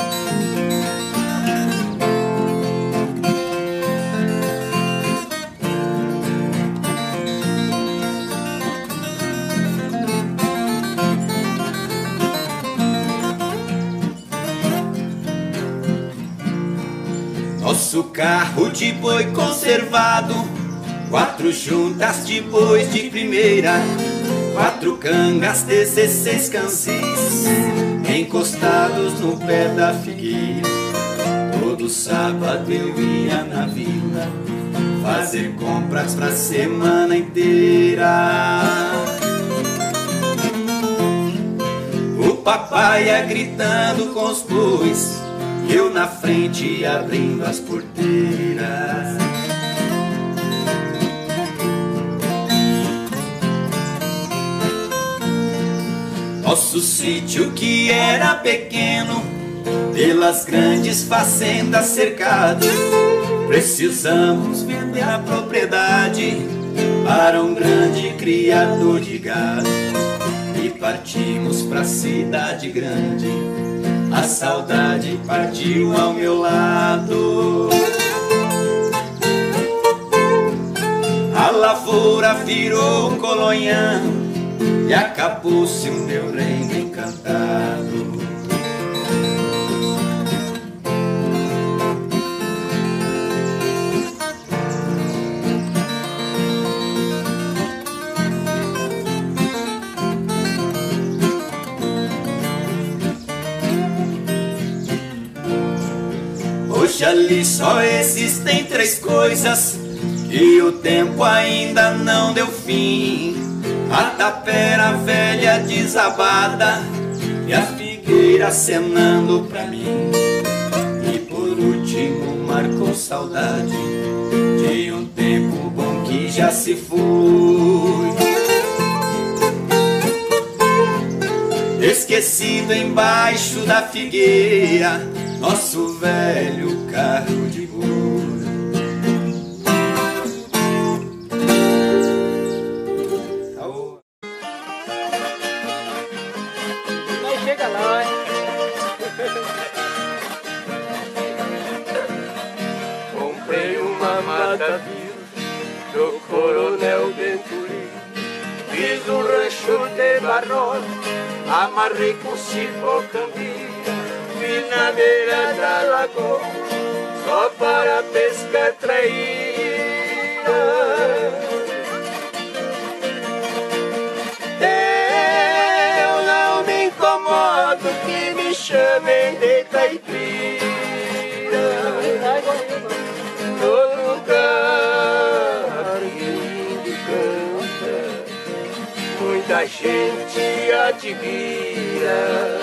Nosso carro de boi conservado, quatro juntas de bois de primeira, quatro cangas, dezesseis cansis, encostados no pé da figueira. Todo sábado eu ia na vila fazer compras pra semana inteira. O papai ia gritando com os bois, eu na frente abrindo as porteiras. Nosso sítio que era pequeno, pelas grandes fazendas cercado, precisamos vender a propriedade para um grande criador de gado. E partimos pra cidade grande, a saudade partiu ao meu lado. A lavoura virou colonhão e acabou-se o meu reino encantado. longe ali só existem três coisas e o tempo ainda não deu fim. A tapera velha desabada e a figueira acenando pra mim. E por último marcou saudade de um tempo bom que já se foi, esquecido embaixo da figueira, nosso velho carro de boi. Mas chega lá, hein? Comprei uma mata-vila do Coronel Venturi, fiz um rancho de barrote, amarrei com cipó cambira, fui na beira da lagoa, só para pescar traíra. Eu não me incomodo que me chamem de caipira. Todo lugar que índio canta, muita gente admira.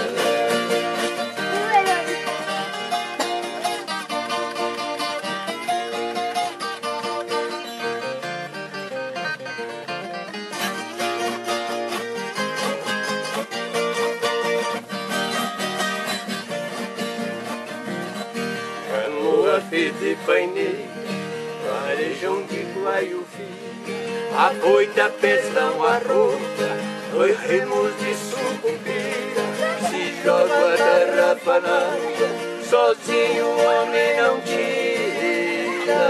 Canoa de paineira, varejão de guaio fio, a boita, pezão, a rota, dois remos de sucumbira, se joga da rapanada, sozinho o homem não tira.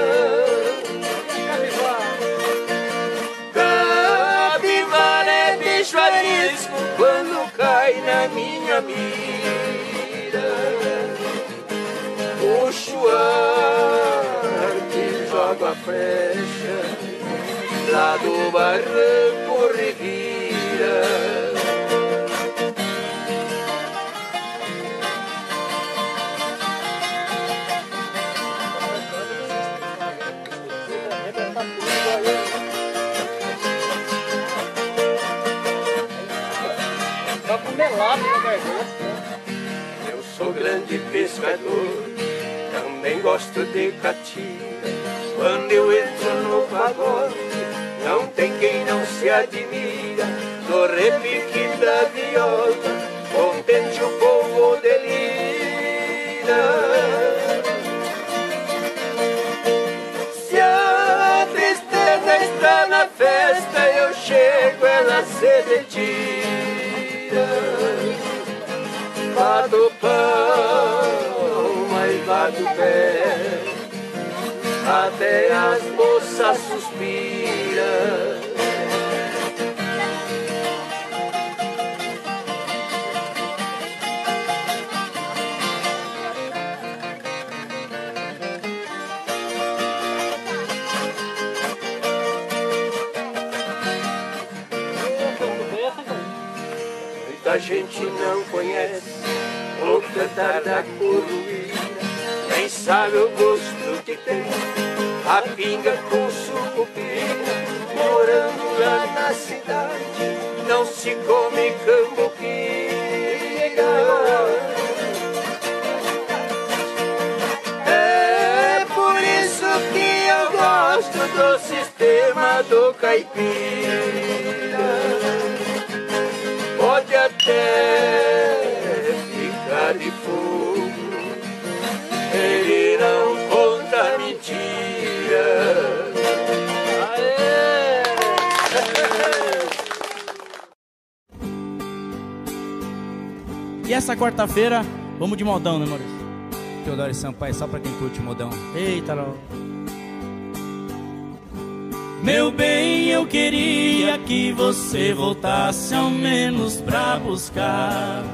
Capivara é bicho arisco quando cai na minha mira. Puxo ar que joga a flecha, lá do barranco revira. Só com melado na garganta. Eu sou grande pescador, também gosto de catira. Quando eu entro no pagode, não tem quem não se admira. No repique da viola, contente o povo delira. Se a tristeza está na festa, eu chego, ela se retira. Bato palma e bato pé, até as moças suspiram. Muita gente não conhece o cantar da coruína, nem sabe o gosto que tem a pinga com sucupira. Morando lá na cidade, não se come cambuquira. É por isso que eu gosto do sistema do caipira. Pode até ficar de fogo, ele não conta mentira. Aê! E essa quarta-feira, vamos de modão, né, Maurício? Teodoro Sampaio, só pra quem curte modão. Eita, não. Meu bem, eu queria que você voltasse ao menos pra buscar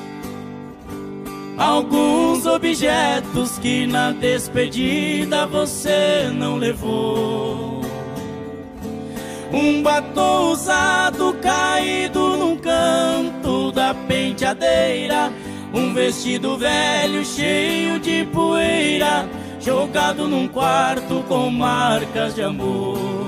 alguns objetos que na despedida você não levou. Um batom usado caído num canto da penteadeira, um vestido velho cheio de poeira, jogado num quarto com marcas de amor.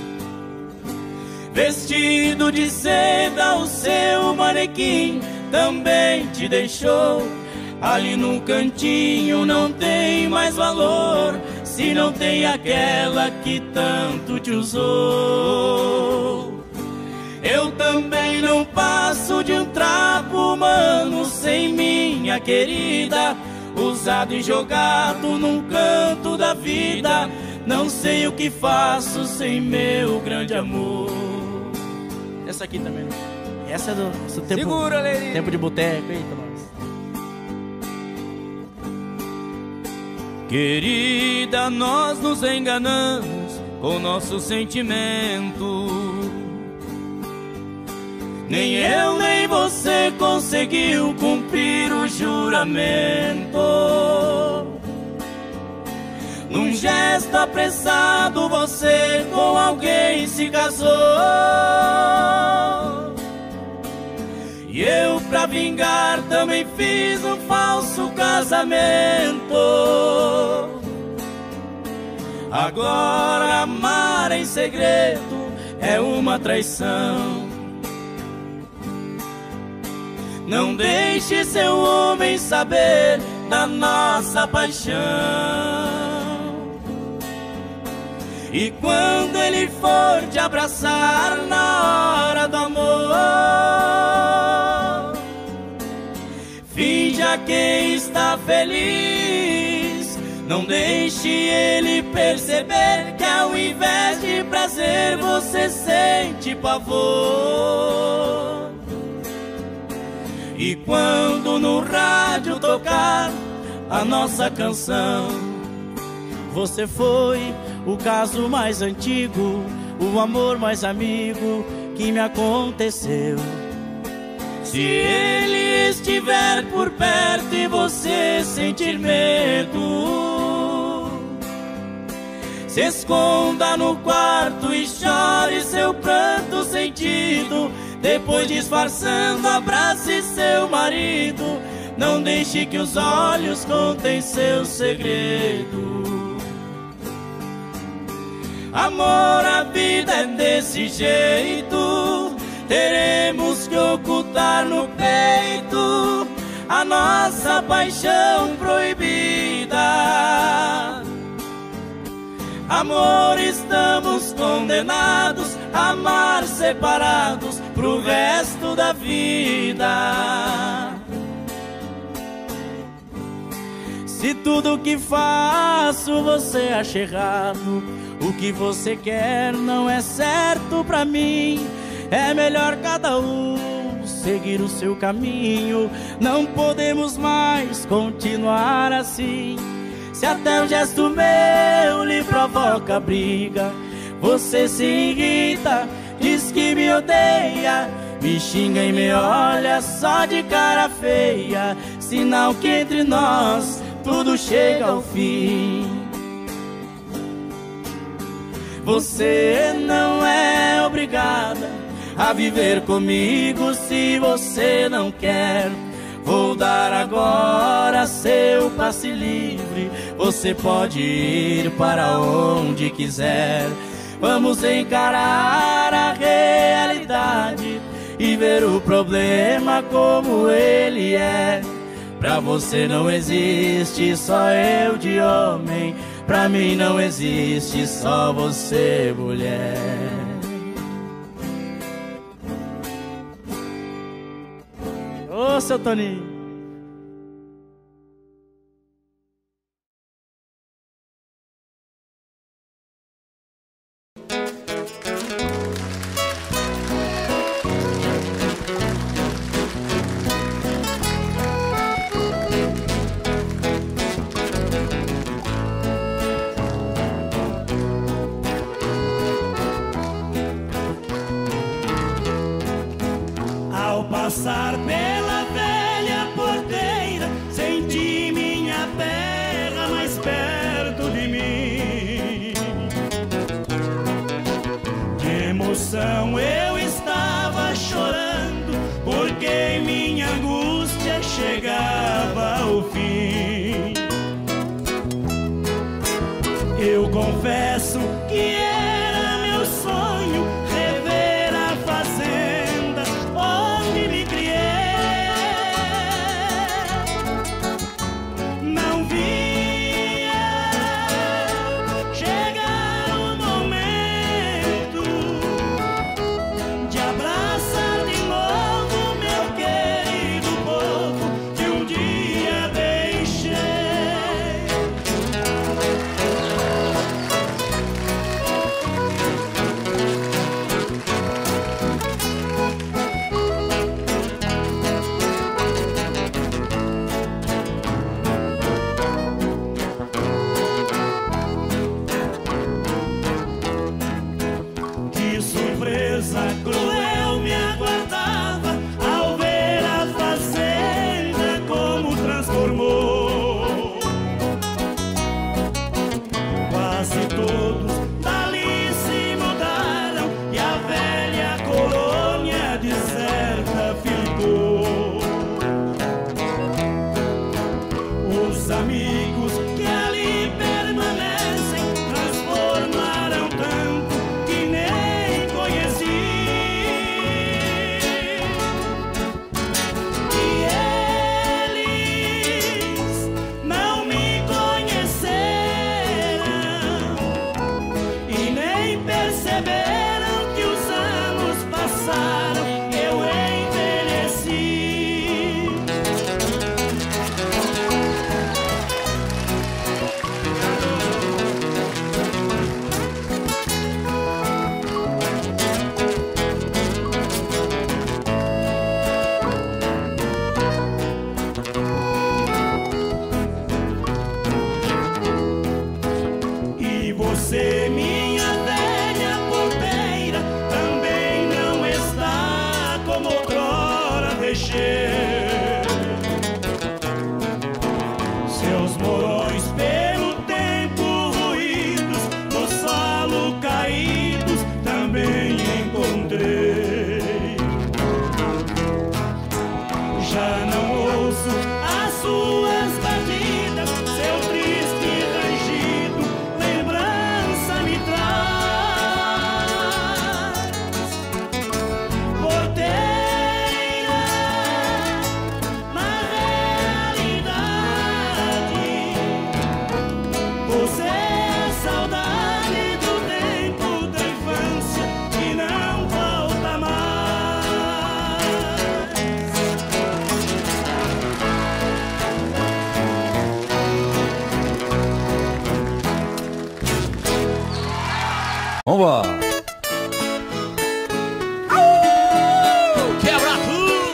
Vestido de seda, o seu manequim também te deixou. Ali no cantinho não tem mais valor, se não tem aquela que tanto te usou. Eu também não passo de um trapo humano sem minha querida, usado e jogado num canto da vida. Não sei o que faço sem meu grande amor. Essa aqui também. Essa é do, esse tempo, Segura, Leirinho. Tempo de boteco. Eita, nós. Querida, nós nos enganamos com nosso sentimento. Nem eu nem você conseguiu cumprir o juramento. Num gesto apressado você com alguém se casou. E eu pra vingar também fiz um falso casamento. Agora amar em segredo é uma traição. Não deixe seu homem saber da nossa paixão. E quando ele for te abraçar na hora do amor, finja que está feliz. Não deixe ele perceber que ao invés de prazer você sente pavor. E quando no rádio tocar a nossa canção, você foi o caso mais antigo, o amor mais amigo que me aconteceu. Se ele estiver por perto e você sentir medo, se esconda no quarto e chore seu pranto sentido. Depois disfarçando, abrace seu marido. Não deixe que os olhos contem seu segredo. Amor, a vida é desse jeito. Teremos que ocultar no peito a nossa paixão proibida. Amor, estamos condenados a amar separados pro resto da vida. Se tudo que faço você acha errado, o que você quer não é certo pra mim, é melhor cada um seguir o seu caminho. Não podemos mais continuar assim. Se até um gesto meu lhe provoca briga, você se irrita, diz que me odeia, me xinga e me olha só de cara feia, sinal que entre nós tudo chega ao fim. Você não é obrigada a viver comigo se você não quer. Vou dar agora seu passe livre, você pode ir para onde quiser. Vamos encarar a realidade e ver o problema como ele é. Pra você não existe só eu de homem, pra mim não existe só você, mulher. Ô, seu Toninho. Passar pela velha porteira, senti minha terra mais perto de mim. De emoção eu estava chorando, porque minha angústia chegou. chegava ao fim. Eu confesso que era meu sonho rever a fazenda onde me criei. Não via chegar o momento de abraçar de novo meu querido povo que um dia deixei. Que surpresa cruel me aguardava ao ver a fazenda como transformou. Quase todos dali se mudaram e a velha colônia deserta ficou. Os amigos que ali permanecem transformaram tanto que nem conheci. E eles não me conheceram e nem perceberam que os anos passaram, eu envelheci. E você, minha velha porteira, também não está como outrora deixei. Seus morões pelo tempo ruídos, no solo caídos, também encontrei. Já não ouço as suas batidas, seu triste rangido, lembrança me traz. Porteira, na realidade, você é saudade do tempo da infância que não volta mais. Vambora! Quebra tudo!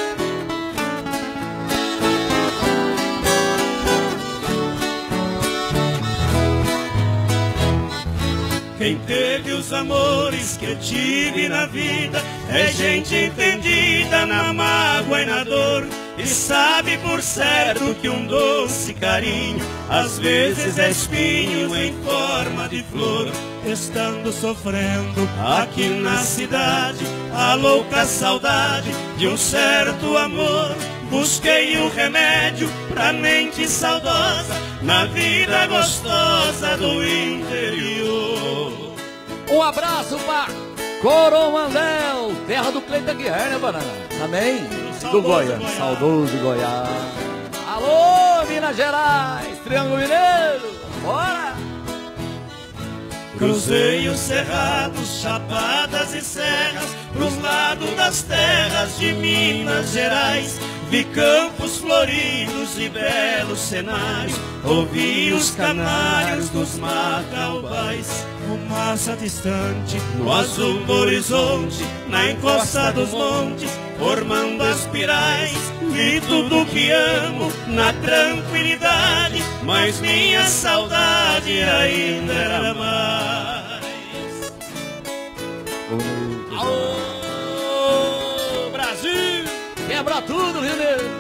Quem teve os amores que eu tive na vida é gente entendida na mágoa e na dor, e sabe por certo que um doce carinho às vezes é espinho em forma de flor. Estando sofrendo aqui na cidade a louca saudade de um certo amor, busquei o remédio pra mente saudosa na vida gostosa do interior. Um abraço pra Coromandel, terra do Cleiton Guilherme, né, Banana? Também do Goiás, saudoso Goiás. Alô, Minas Gerais, Triângulo Mineiro, bora! Cruzei os cerrados, chapadas e serras, pros lados das terras de Minas Gerais. Vi campos floridos e belos cenários, ouvi os canários dos macaubais. Fumaça distante, no azul do horizonte, na encosta dos montes, formando as pirais. Vi tudo que amo na tranquilidade, mas minha saudade ainda era mais. Alô, Brasil! Quebra tudo, Rio Negro!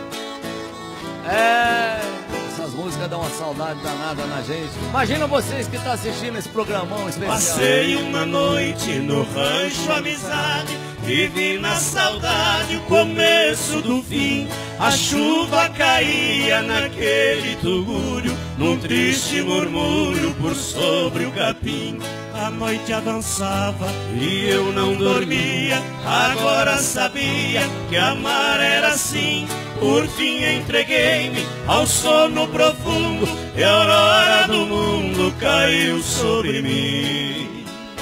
É, essas músicas dão uma saudade danada na gente. Imagina vocês que estão assistindo esse programão especial. Passei uma noite no rancho Amizade, Vivi na saudade o começo do fim. A chuva caía naquele tugúrio, num triste murmúrio por sobre o capim. A noite avançava e eu não dormia. Agora sabia que amar era assim. Por fim entreguei-me ao sono profundo e a aurora do mundo caiu sobre mim.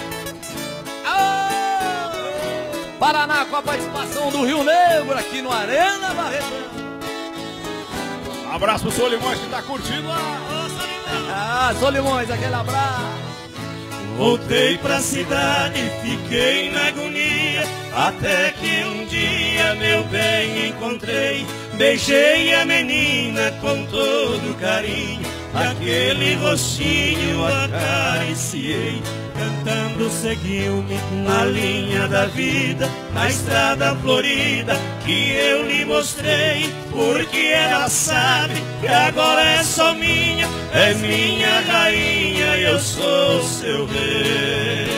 Paraná com a participação do Rio Negro aqui no Arena Barretão. Abraço pro Solimões que tá curtindo lá. Ah, Solimões, aquele abraço. Voltei pra cidade, fiquei na agonia, até que um dia, meu bem, encontrei. Beijei a menina com todo carinho, aquele rostinho acariciei. Cantando seguiu-me na linha da vida, na estrada florida que eu lhe mostrei. Porque ela sabe que agora é só minha, é minha rainha e eu sou seu rei.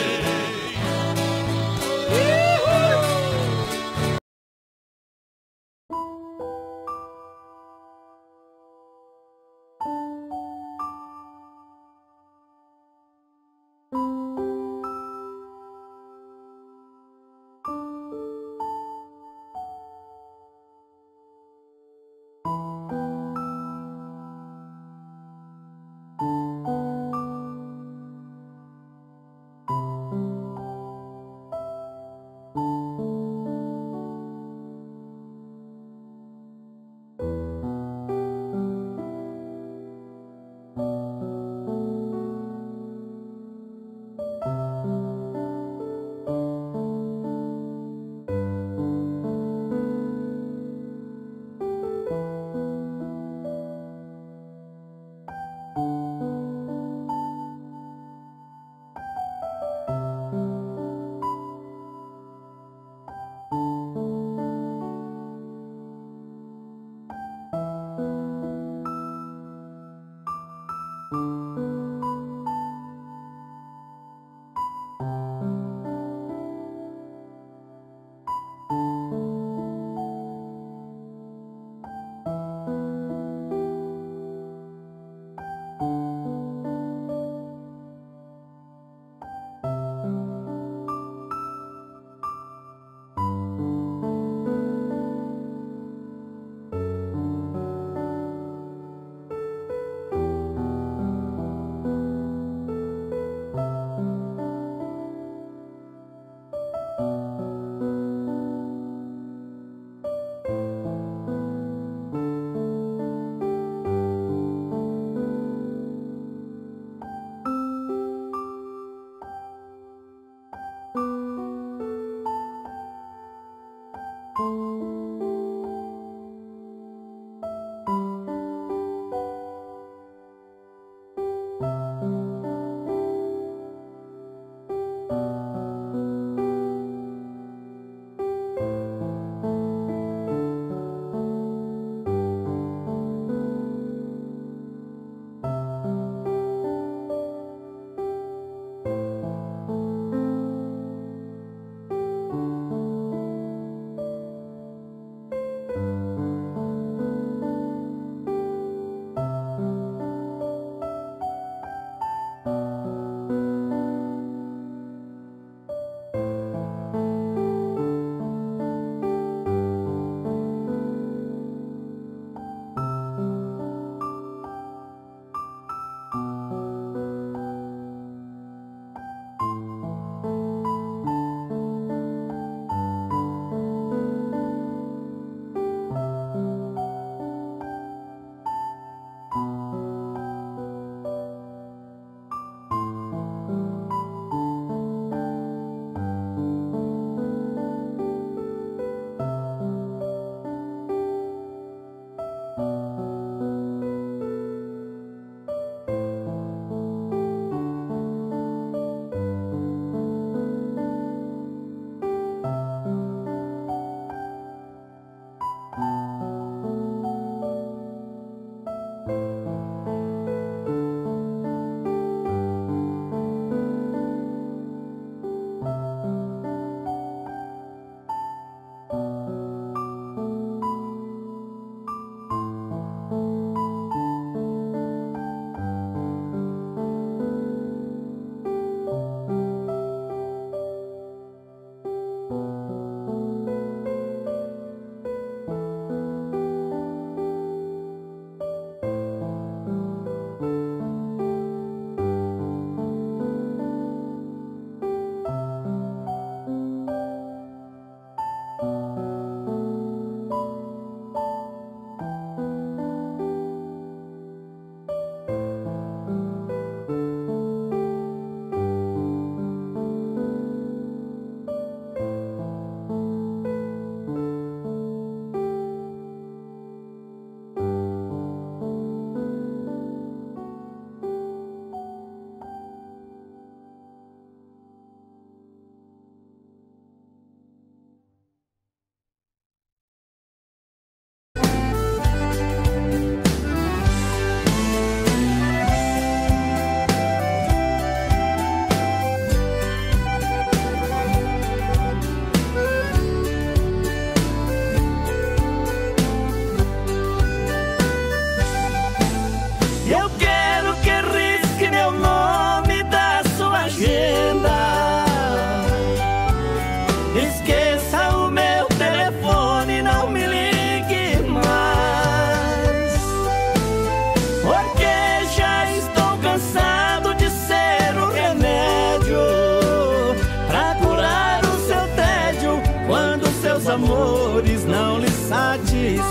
amores não lhe satisfaz.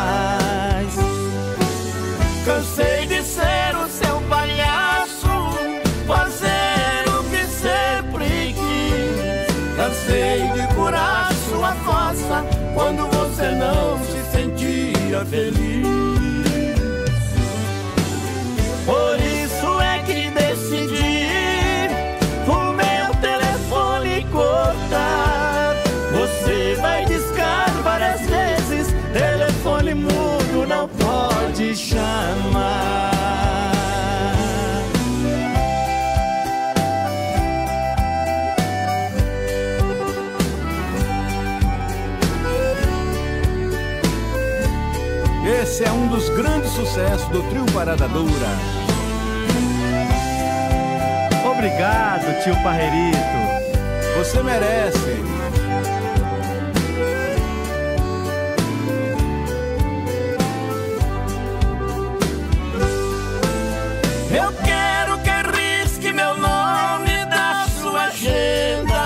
Cansei de ser o seu palhaço, fazer o que sempre quis. Cansei de curar sua fossa quando você não se sentia feliz. Por isso é que decidi o meu telefone cortar. Você vai discar várias vezes, telefone mudo não pode chamar. Esse é um dos grandes sucessos do trio Parada Dura. Obrigado, tio Parreirito. Você merece. Eu quero que arrisque meu nome da sua agenda.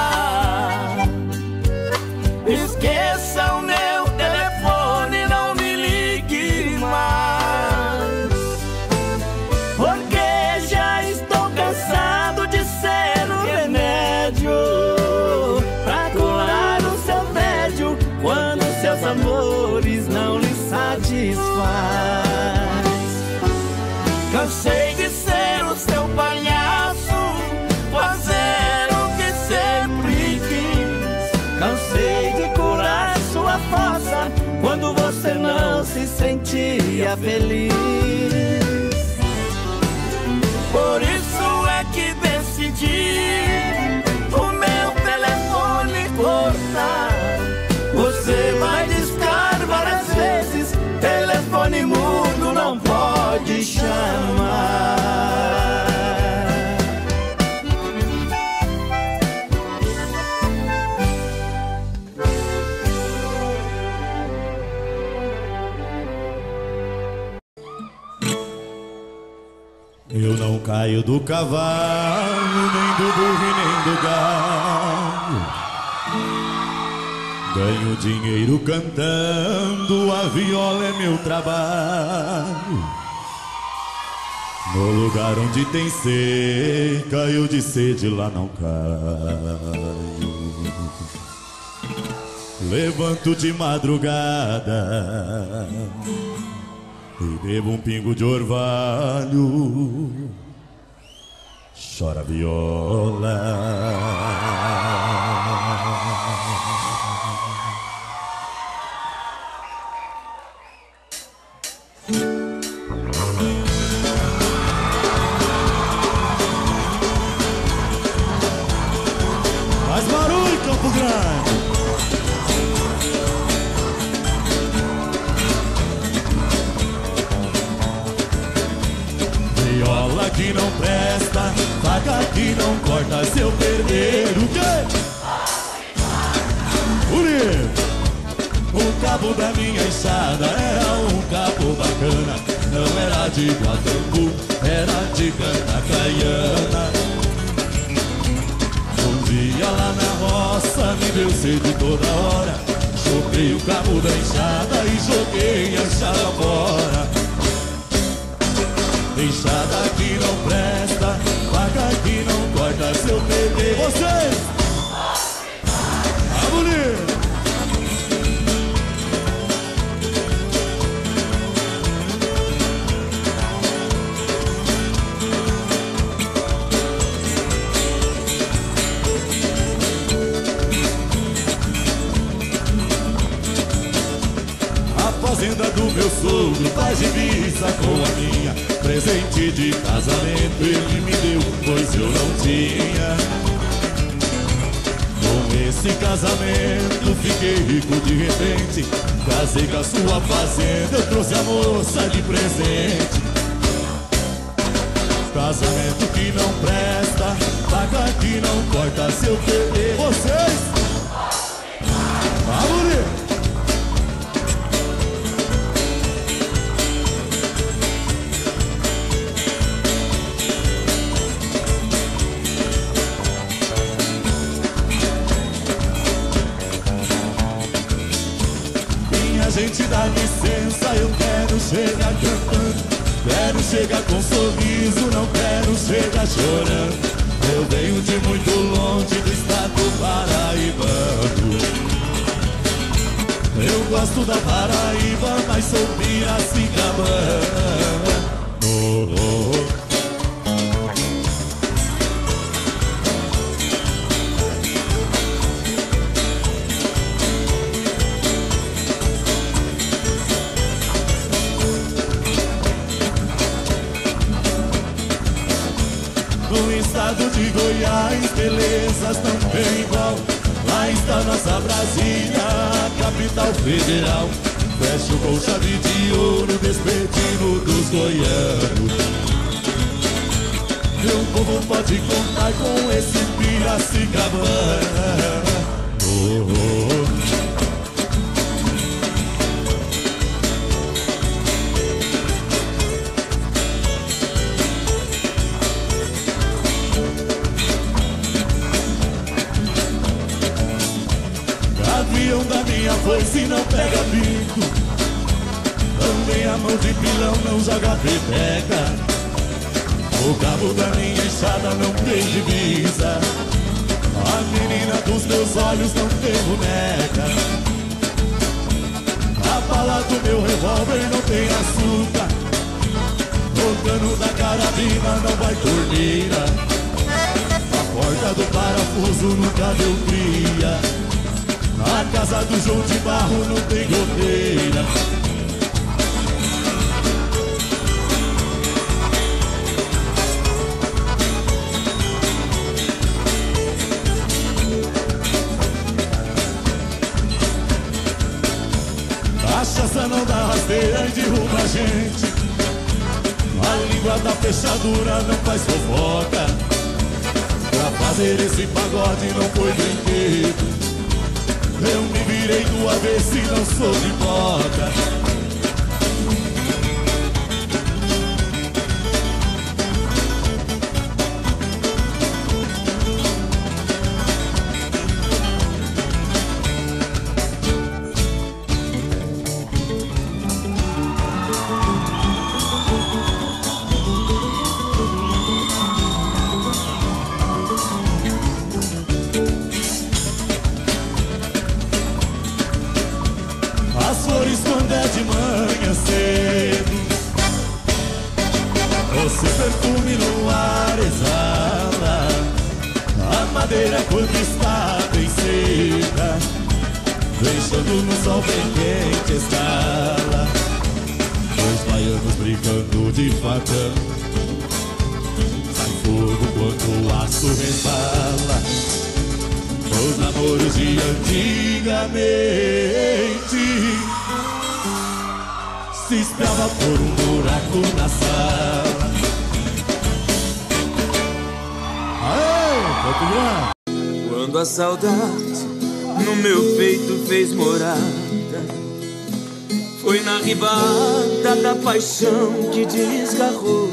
Esqueça o meu telefone, não me ligue mais, porque já estou cansado de ser o remédio pra curar o seu tédio quando seus amores não lhe satisfaz. Cansei de ser o seu palhaço, fazer o que sempre quis. Cansei de curar sua fossa quando você não se sentia feliz. Por isso é que decidi o meu telefone cortar. Você vai discar várias vezes, telefone mudo não pode chamar. Eu não caio do cavalo, nem do burro e nem do galo. Ganho dinheiro cantando, a viola é meu trabalho. No lugar onde tem seca, eu de sede lá não caio. Levanto de madrugada e bebo um pingo de orvalho. Chora viola. Faz barulho, Campo Grande. Viola que não presta, faca que não corta, se eu perder o quê? Bonito! O cabo da minha enxada era um cabo bacana, não era de Guatambu, era de Cantacaiana. Um dia lá na roça me deu sede toda hora, choquei o cabo da enxada e joguei a enxada fora. Enxada que não presta, faca que não corta, se eu perder vocês. Ah, bonito! A fazenda do meu sogro faz divisa com a minha. Presente de casamento ele me deu, pois eu não tinha. Com esse casamento fiquei rico de repente. Casei com a sua fazenda, eu trouxe a moça de presente. Casamento que não presta, faca que não corta, se eu perder vocês. Vamos, bonito! gente dá licença, eu quero chegar cantando. Quero chegar com sorriso, não quero chegar chorando. Eu venho de muito longe do estado paraibano. Eu gosto da Paraíba, mas sou Piracicabana. Oh, oh, oh. No estado de Goiás, belezas não tem igual. Lá está nossa Brasília, a capital federal. Fecho com chave de ouro, despedimos dos goianos. Meu povo pode contar com esse Piracicabana. Oh, oh, oh. Gavião da minha foice não pega bico. Também a mão de pilão não joga peteca. O cabo da minha enxada não tem divisa. A menina dos meus olhos não tem boneca. A bala do meu revólver não tem açúcar. O cano da carabina não vai torneira. A porta do parafuso nunca deu cria. A casa do João de Barro não tem goteira. Cachaça não dá rasteira e derruba a gente. A língua da fechadura não faz fofoca. Pra fazer esse pagode não foi brinquedo. Eu me virei do avesso e não sou de boca. Quando é de manhã cedo, você perfume no ar exala. A madeira quando está bem seca, deixando no sol bem quente escala. Dois baianos brincando de facão, sai fogo quando o aço resbala. Os namoros de antigamente se espiava por um buraco na sala. Aê, Campo Grande! Quando a saudade no meu peito fez morada, foi na ribada da paixão que desgarrou.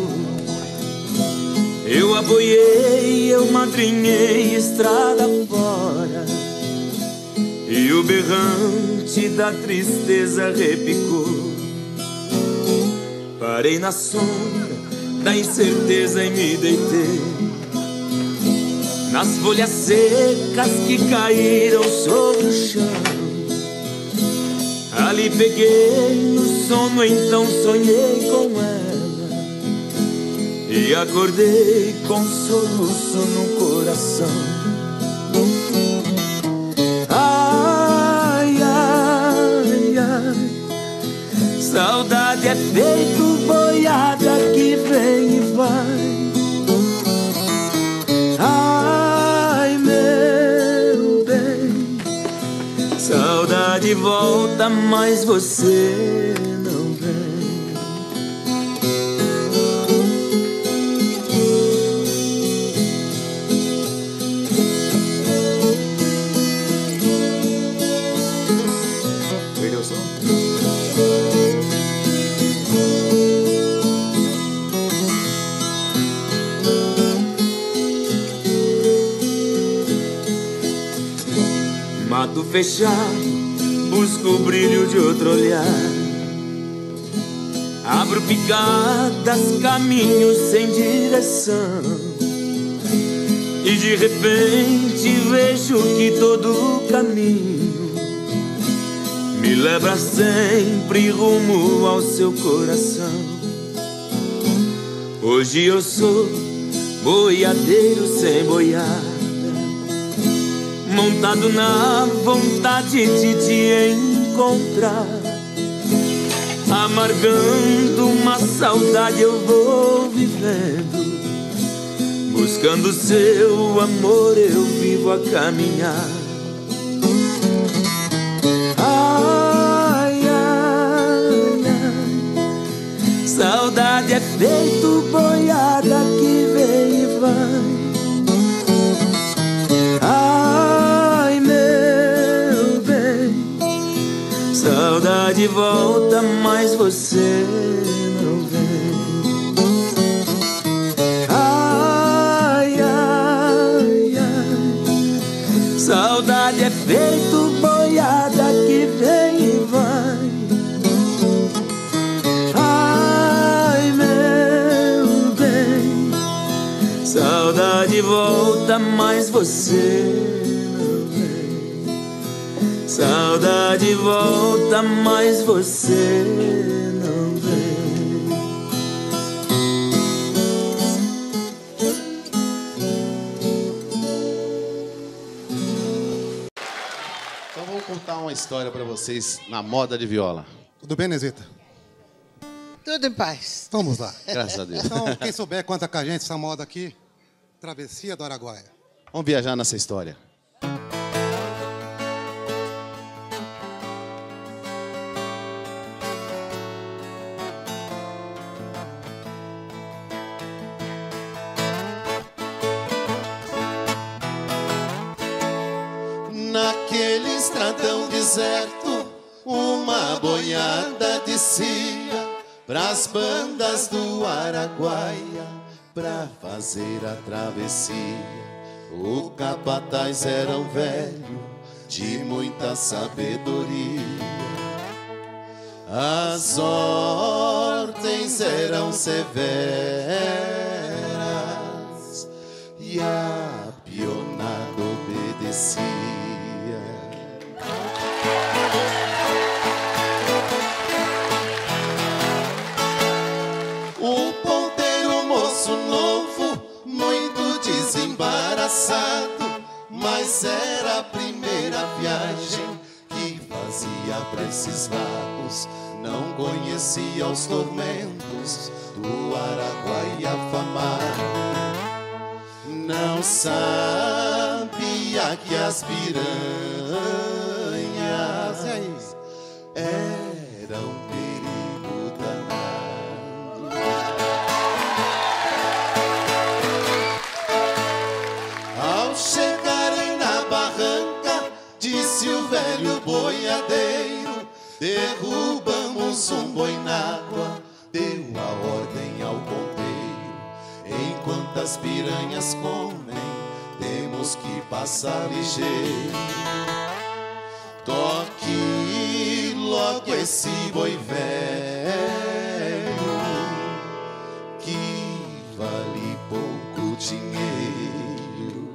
Eu aboiei, eu madrinhei estrada fora, e o berrante da tristeza repicou. Parei na sombra da incerteza e me deitei nas folhas secas que caíram sobre o chão. Ali peguei no sono, então sonhei com ela, e acordei com soluço no coração. Ai, ai, ai, saudade é feito boiada que vem e vai. Ai, meu bem, saudade volta, mas você não vem. Perdeu o som? Mato fechado, busco o brilho de outro olhar. Abro picadas, caminhos sem direção, e de repente vejo que todo caminho me leva sempre rumo ao seu coração. Hoje eu sou boiadeiro sem boiada, montado na vontade de te encontrar. Amargando uma saudade eu vou vivendo, buscando seu amor eu vivo a caminhar. Ai, ai, ai, saudade é feito boiada que vem e vai. Ai, meu bem, saudade volta, mas você não vem. Ai, ai, ai, saudade é feito boiada que vem e vai. Ai, meu bem, saudade volta, mas você não vem. Saudade volta, mas você não vem. Então vou contar uma história pra vocês na moda de viola. Tudo bem, Nezita? Tudo em paz. Vamos lá. Graças a Deus. Então, quem souber, conta com a gente essa moda aqui. Travessia do Araguaia. Vamos viajar nessa história. Naquele estradão deserto, uma boiada descia pras bandas do Araguaia pra fazer a travessia. O capataz era um velho de muita sabedoria. As ordens eram severas e a pionada obedecia. O ponteiro moço novo, muito desembaraçado, mas era a primeira viagem que fazia pra esses lados. Não conhecia os tormentos do Araguaia afamado. Não sabia que as piranhas eram um perigo danado. Ao chegarem na barranca, disse o velho boiadeiro: derrubamos um boi na água, deu a ordem ao ponteiro. Enquanto as piranhas comem, temos que passar ligeiro. Toque logo esse boi velho, que vale pouco dinheiro.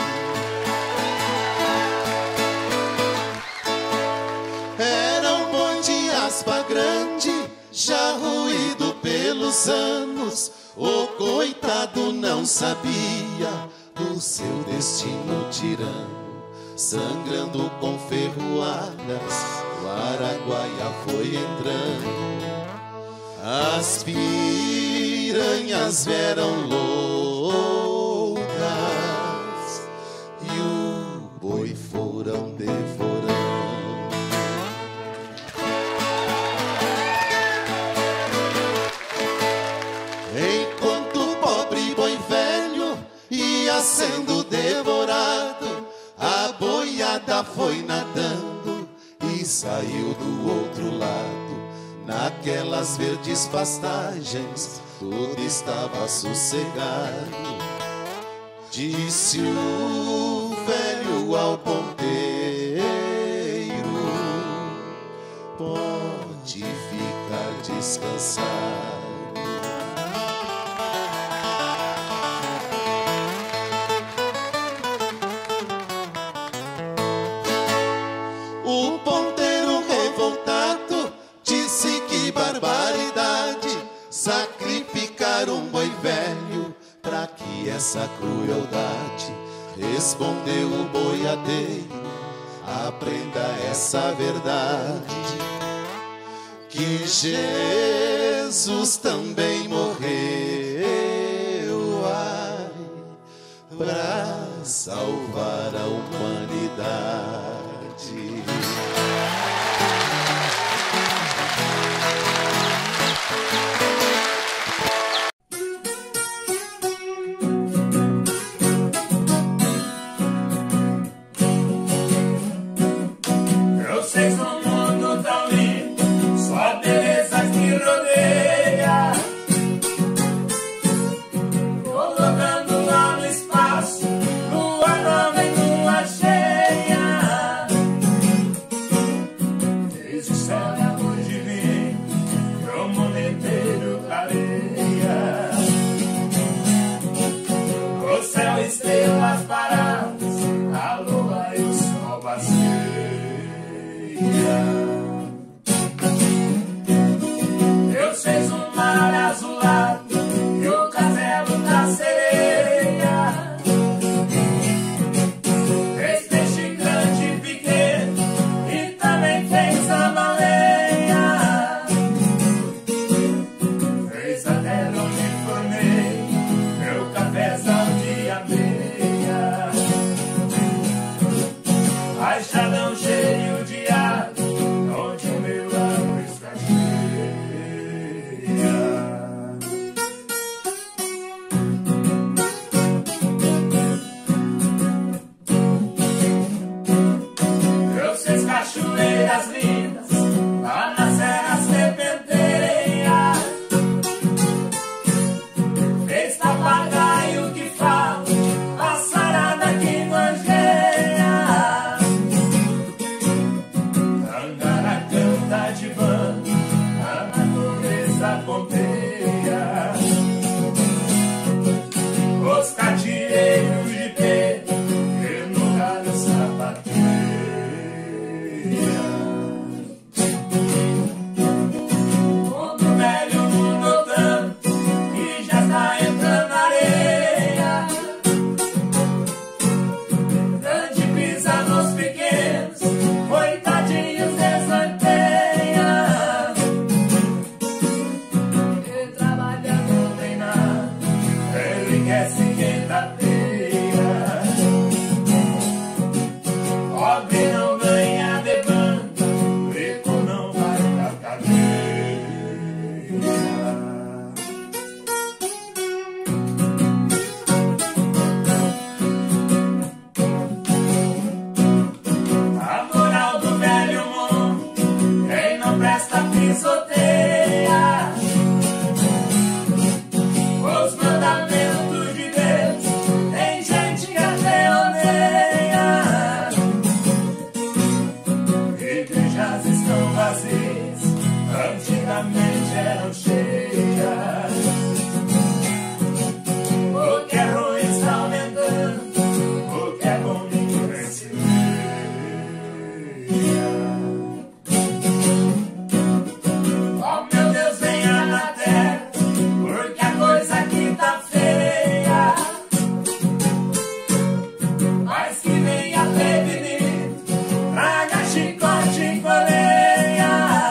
Era um boi de aspa grande, já ruído pelos anos. O coitado não sabia do seu destino tirano. Sangrando com ferroadas, o Araguaia foi entrando. As piranhas vieram loucas e o boi foram devorando. Enquanto o pobre boi velho ia sendo devorado, a boiada foi nadando e saiu do outro lado. Naquelas verdes pastagens tudo estava sossegado. Disse o velho ao ponteiro: pode ficar descansado. O ponteiro revoltado disse que barbaridade sacrificar um boi velho pra que essa crueldade. Respondeu o boiadeiro: aprenda essa verdade, que Jesus também morreu, ai, pra salvar a humanidade. Vocês no mundo tão lindo, só beleza que rodeia, colocando lá no espaço, lua nova e lua cheia. Fez o céu e a luz divina, pro mundo inteiro clareia. O céu, estrelas paradas, a lua e o sol vazio. Deus fez um mar azulado e o castelo da sereia. Fez peixe grande e pequeno e também fez a baleia. Fez a terra onde formei meu cafezal de abelha. Baixadão cheio de água, onde o meu amor está cheia. Eu fiz cachoeiras lindas, lá na Serra Serpenteia. Fez papagaio que fala, passarada que manjeia. Angara canta de banda, a natureza ponteia. Os catinheiros de pedra, que no galho sapateia. Mundo velho, mundo tanto, que já está entrando na areia. Grande pisa nos pequenos, coitadinhos desanteia. Quem trabalha não tem nada, enriquece quem tateia. Pobre não ganha demanda, rico não vai pra cadeia. A moral do velho mundo, quem não presta pisoteia. Os mandamentos de Deus, tem gente que até odeia. Igrejas estão vazias, antigamente eram cheias. O que é ruim está aumentando, o que é bom ninguém se oh meu Deus, venha na terra, porque a coisa aqui tá feia. Mas que venha prevenido, traga chicote e coleia.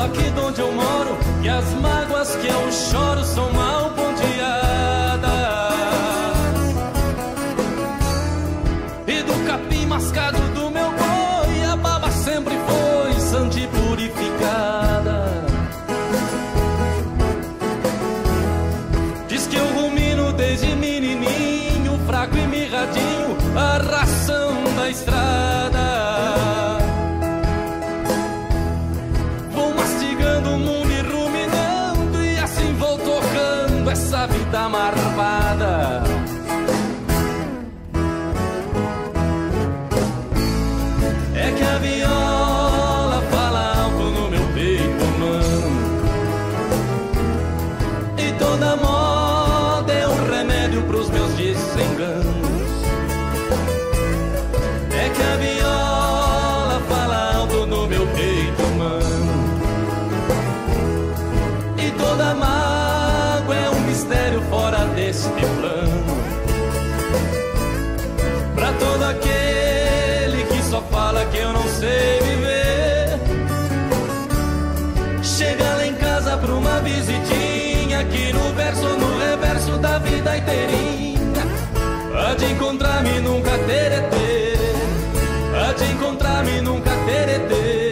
aqui de onde eu moro, que as mágoas que eu choro são mal ponteadas. E do capim mascado do meu boi, a baba sempre foi santa e purificada. Diz que eu rumino desde menininho, fraco e mirradinho, a ração da estrada. Vou mastigando o mundo e ruminando, e assim vou tocando essa vida marvada. É que a viola fala alto no meu peito, mano, e toda moda é um remédio pros meus desenganos. É que a viola fala alto no meu peito, mano, e toda mágoa é um mistério fora deste plano. Pra todo aquele que só fala que eu não sei viver, chega lá em casa pra uma visitinha, aqui no verso ou no reverso da vida inteirinha. Há de encontrar-me nunca teretê, há de encontrar-me nunca teretê.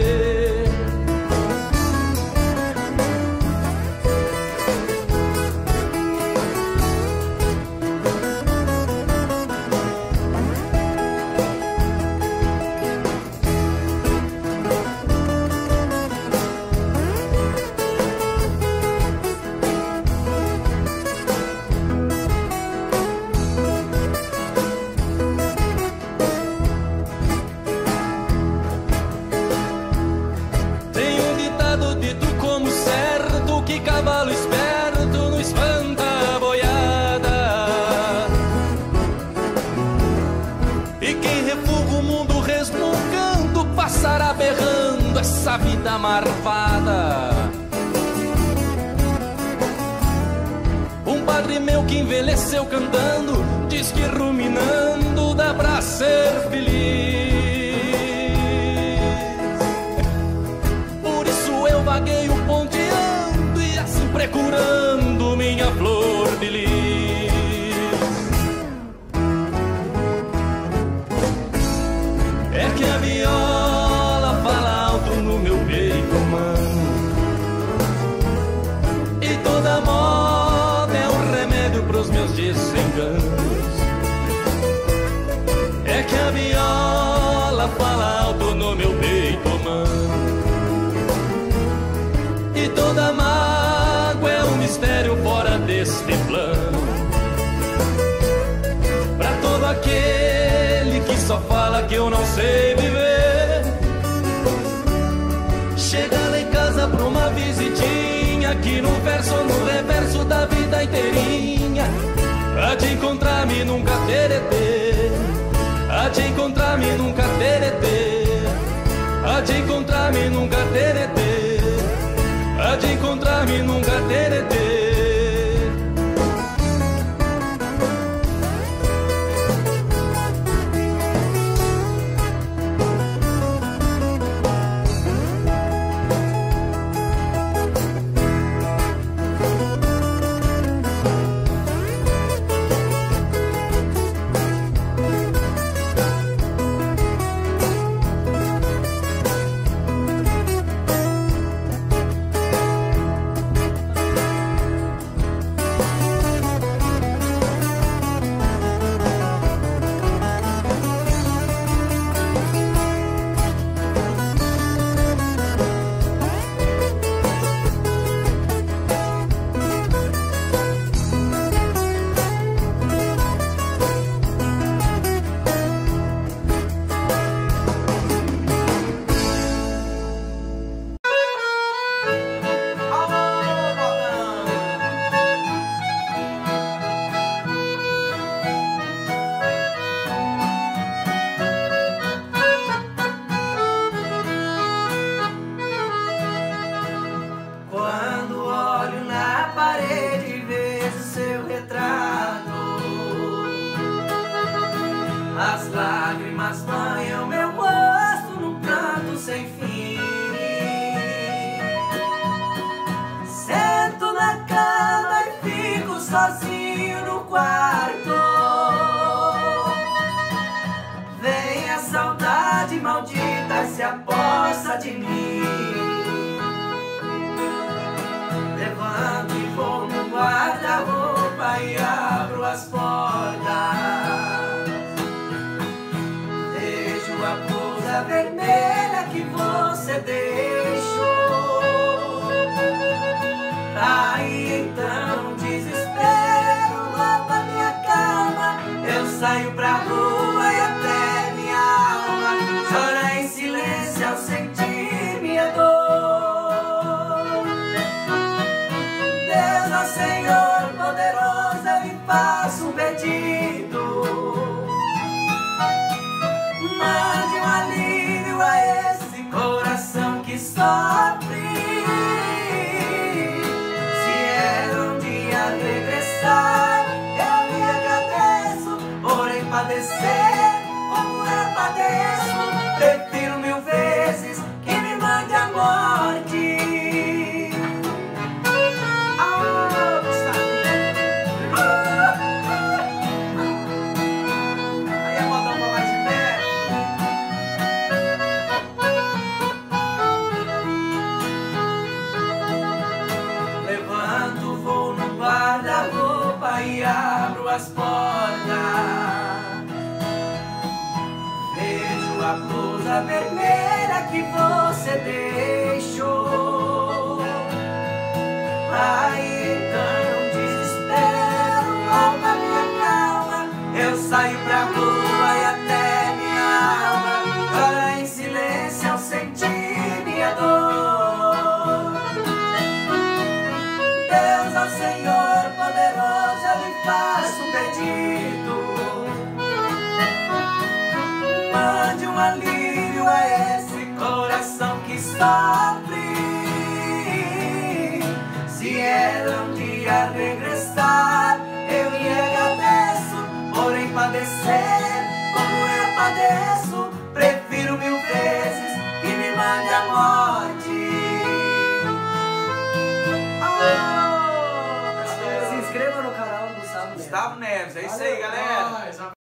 Cavalo esperto não espanta a boiada, e quem refuga o mundo resmungando passará berrando essa vida marvada. Um padre meu que envelheceu cantando diz que ruminando dá pra ser feliz. Por isso eu vagueio ponteando, procurando minha flor de lis. É que a viola fala alto no meu peito, mano, e toda moda é um remédio pros meus desenganos. É que a viola fala alto no meu peito, mano, e toda mágoa é um mistério fora deste plano. Pra todo aquele que só fala que eu não sei viver, chega lá em casa pra uma visitinha, aqui no verso ou no reverso da vida inteirinha. Há de encontrar-me nunca teretê, há de encontrar-me nunca teretê, há de encontrar-me nunca teretê, há de encontrar-me nunca teretê. sozinho no quarto. Vem a saudade maldita, se aposta de mim. Levanto e vou no guarda-roupa e abro as portas. Vejo a blusa vermelha que você deixou. Aí então desespero, rouba minha calma. Eu saio pra rua e até minha alma chora em silêncio ao sentir minha dor. Deus, ó Senhor poderoso, eu lhe faço um pedido. Mande um alívio a esse coração que sofre. Se é um dia regressar, eu lhe agradeço por padecer como eu padeço. Prefiro mil vezes que me mande a morte. Aí é modão pra mais de perto. Levanto, vou no guarda-roupa e abro as portas. Vejo a blusa vermelha que você deixou. Aí então desespero, rouba minha calma. Eu saio pra rua e até minha alma chora em silêncio ao sentir minha dor. Deus, ó Senhor poderoso, eu lhe faço um pedido. Mande um alívio a esse coração que sofre. Se ela um dia regressar, eu lhe agradeço por padecer como eu padeço. Prefiro mil vezes que me mande a morte. Oh, se inscreva no canal do Gustavo Neves. Gustavo Neves, é isso aí, galera.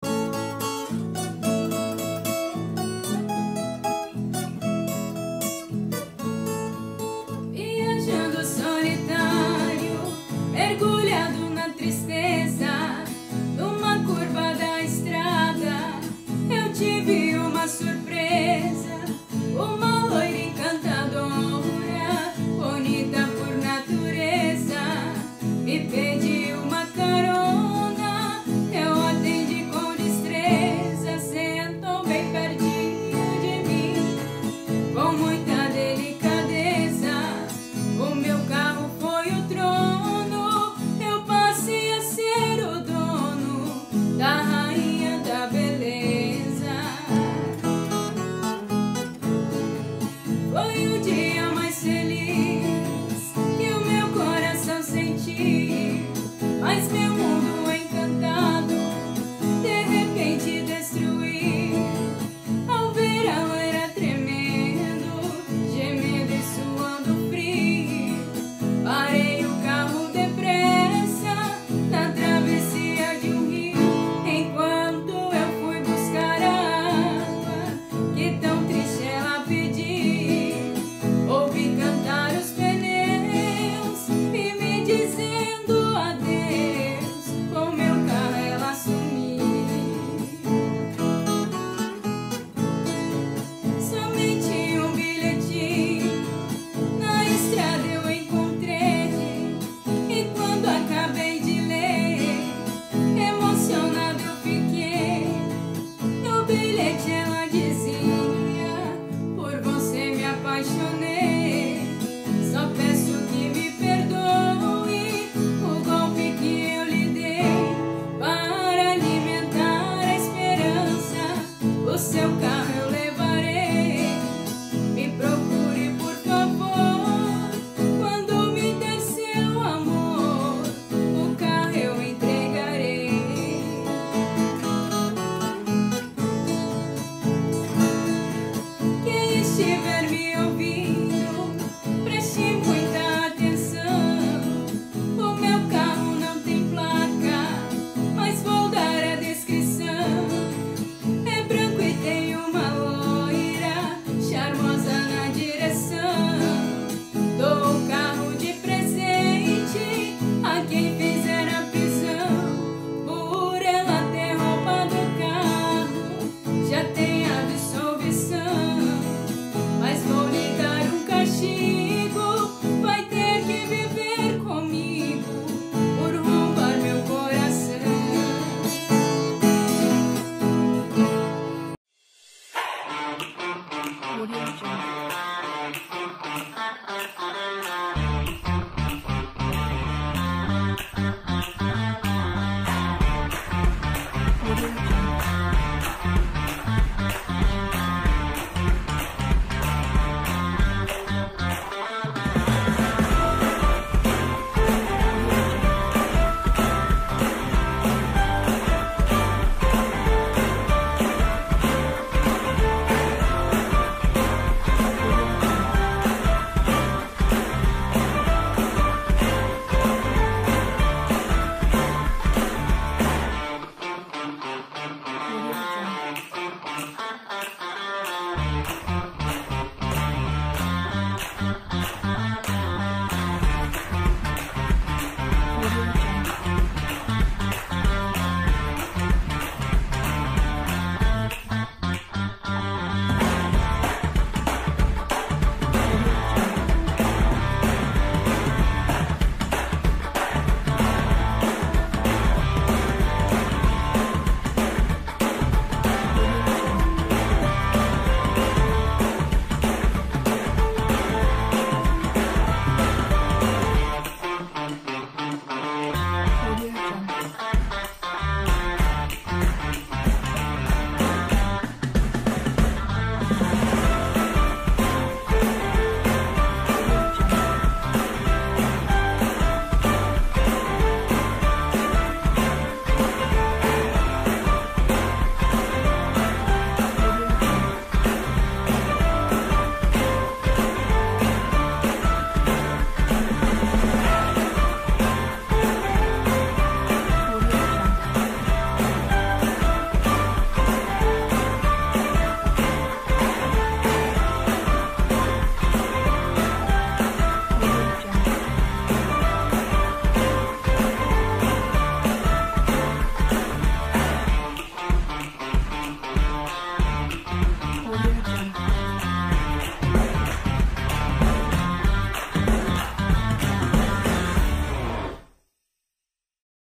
Viajando solitário, mergulhado na tristeza, numa curva da estrada, eu tive uma surpresa. Uma loira encantadora, bonita por natureza, me pediu uma carona. Eu atendi com destreza, sentou bem pertinho de mim, com muita delicadeza. O meu carro foi o trono, eu passei a ser o dono da rainha da beleza. Foi o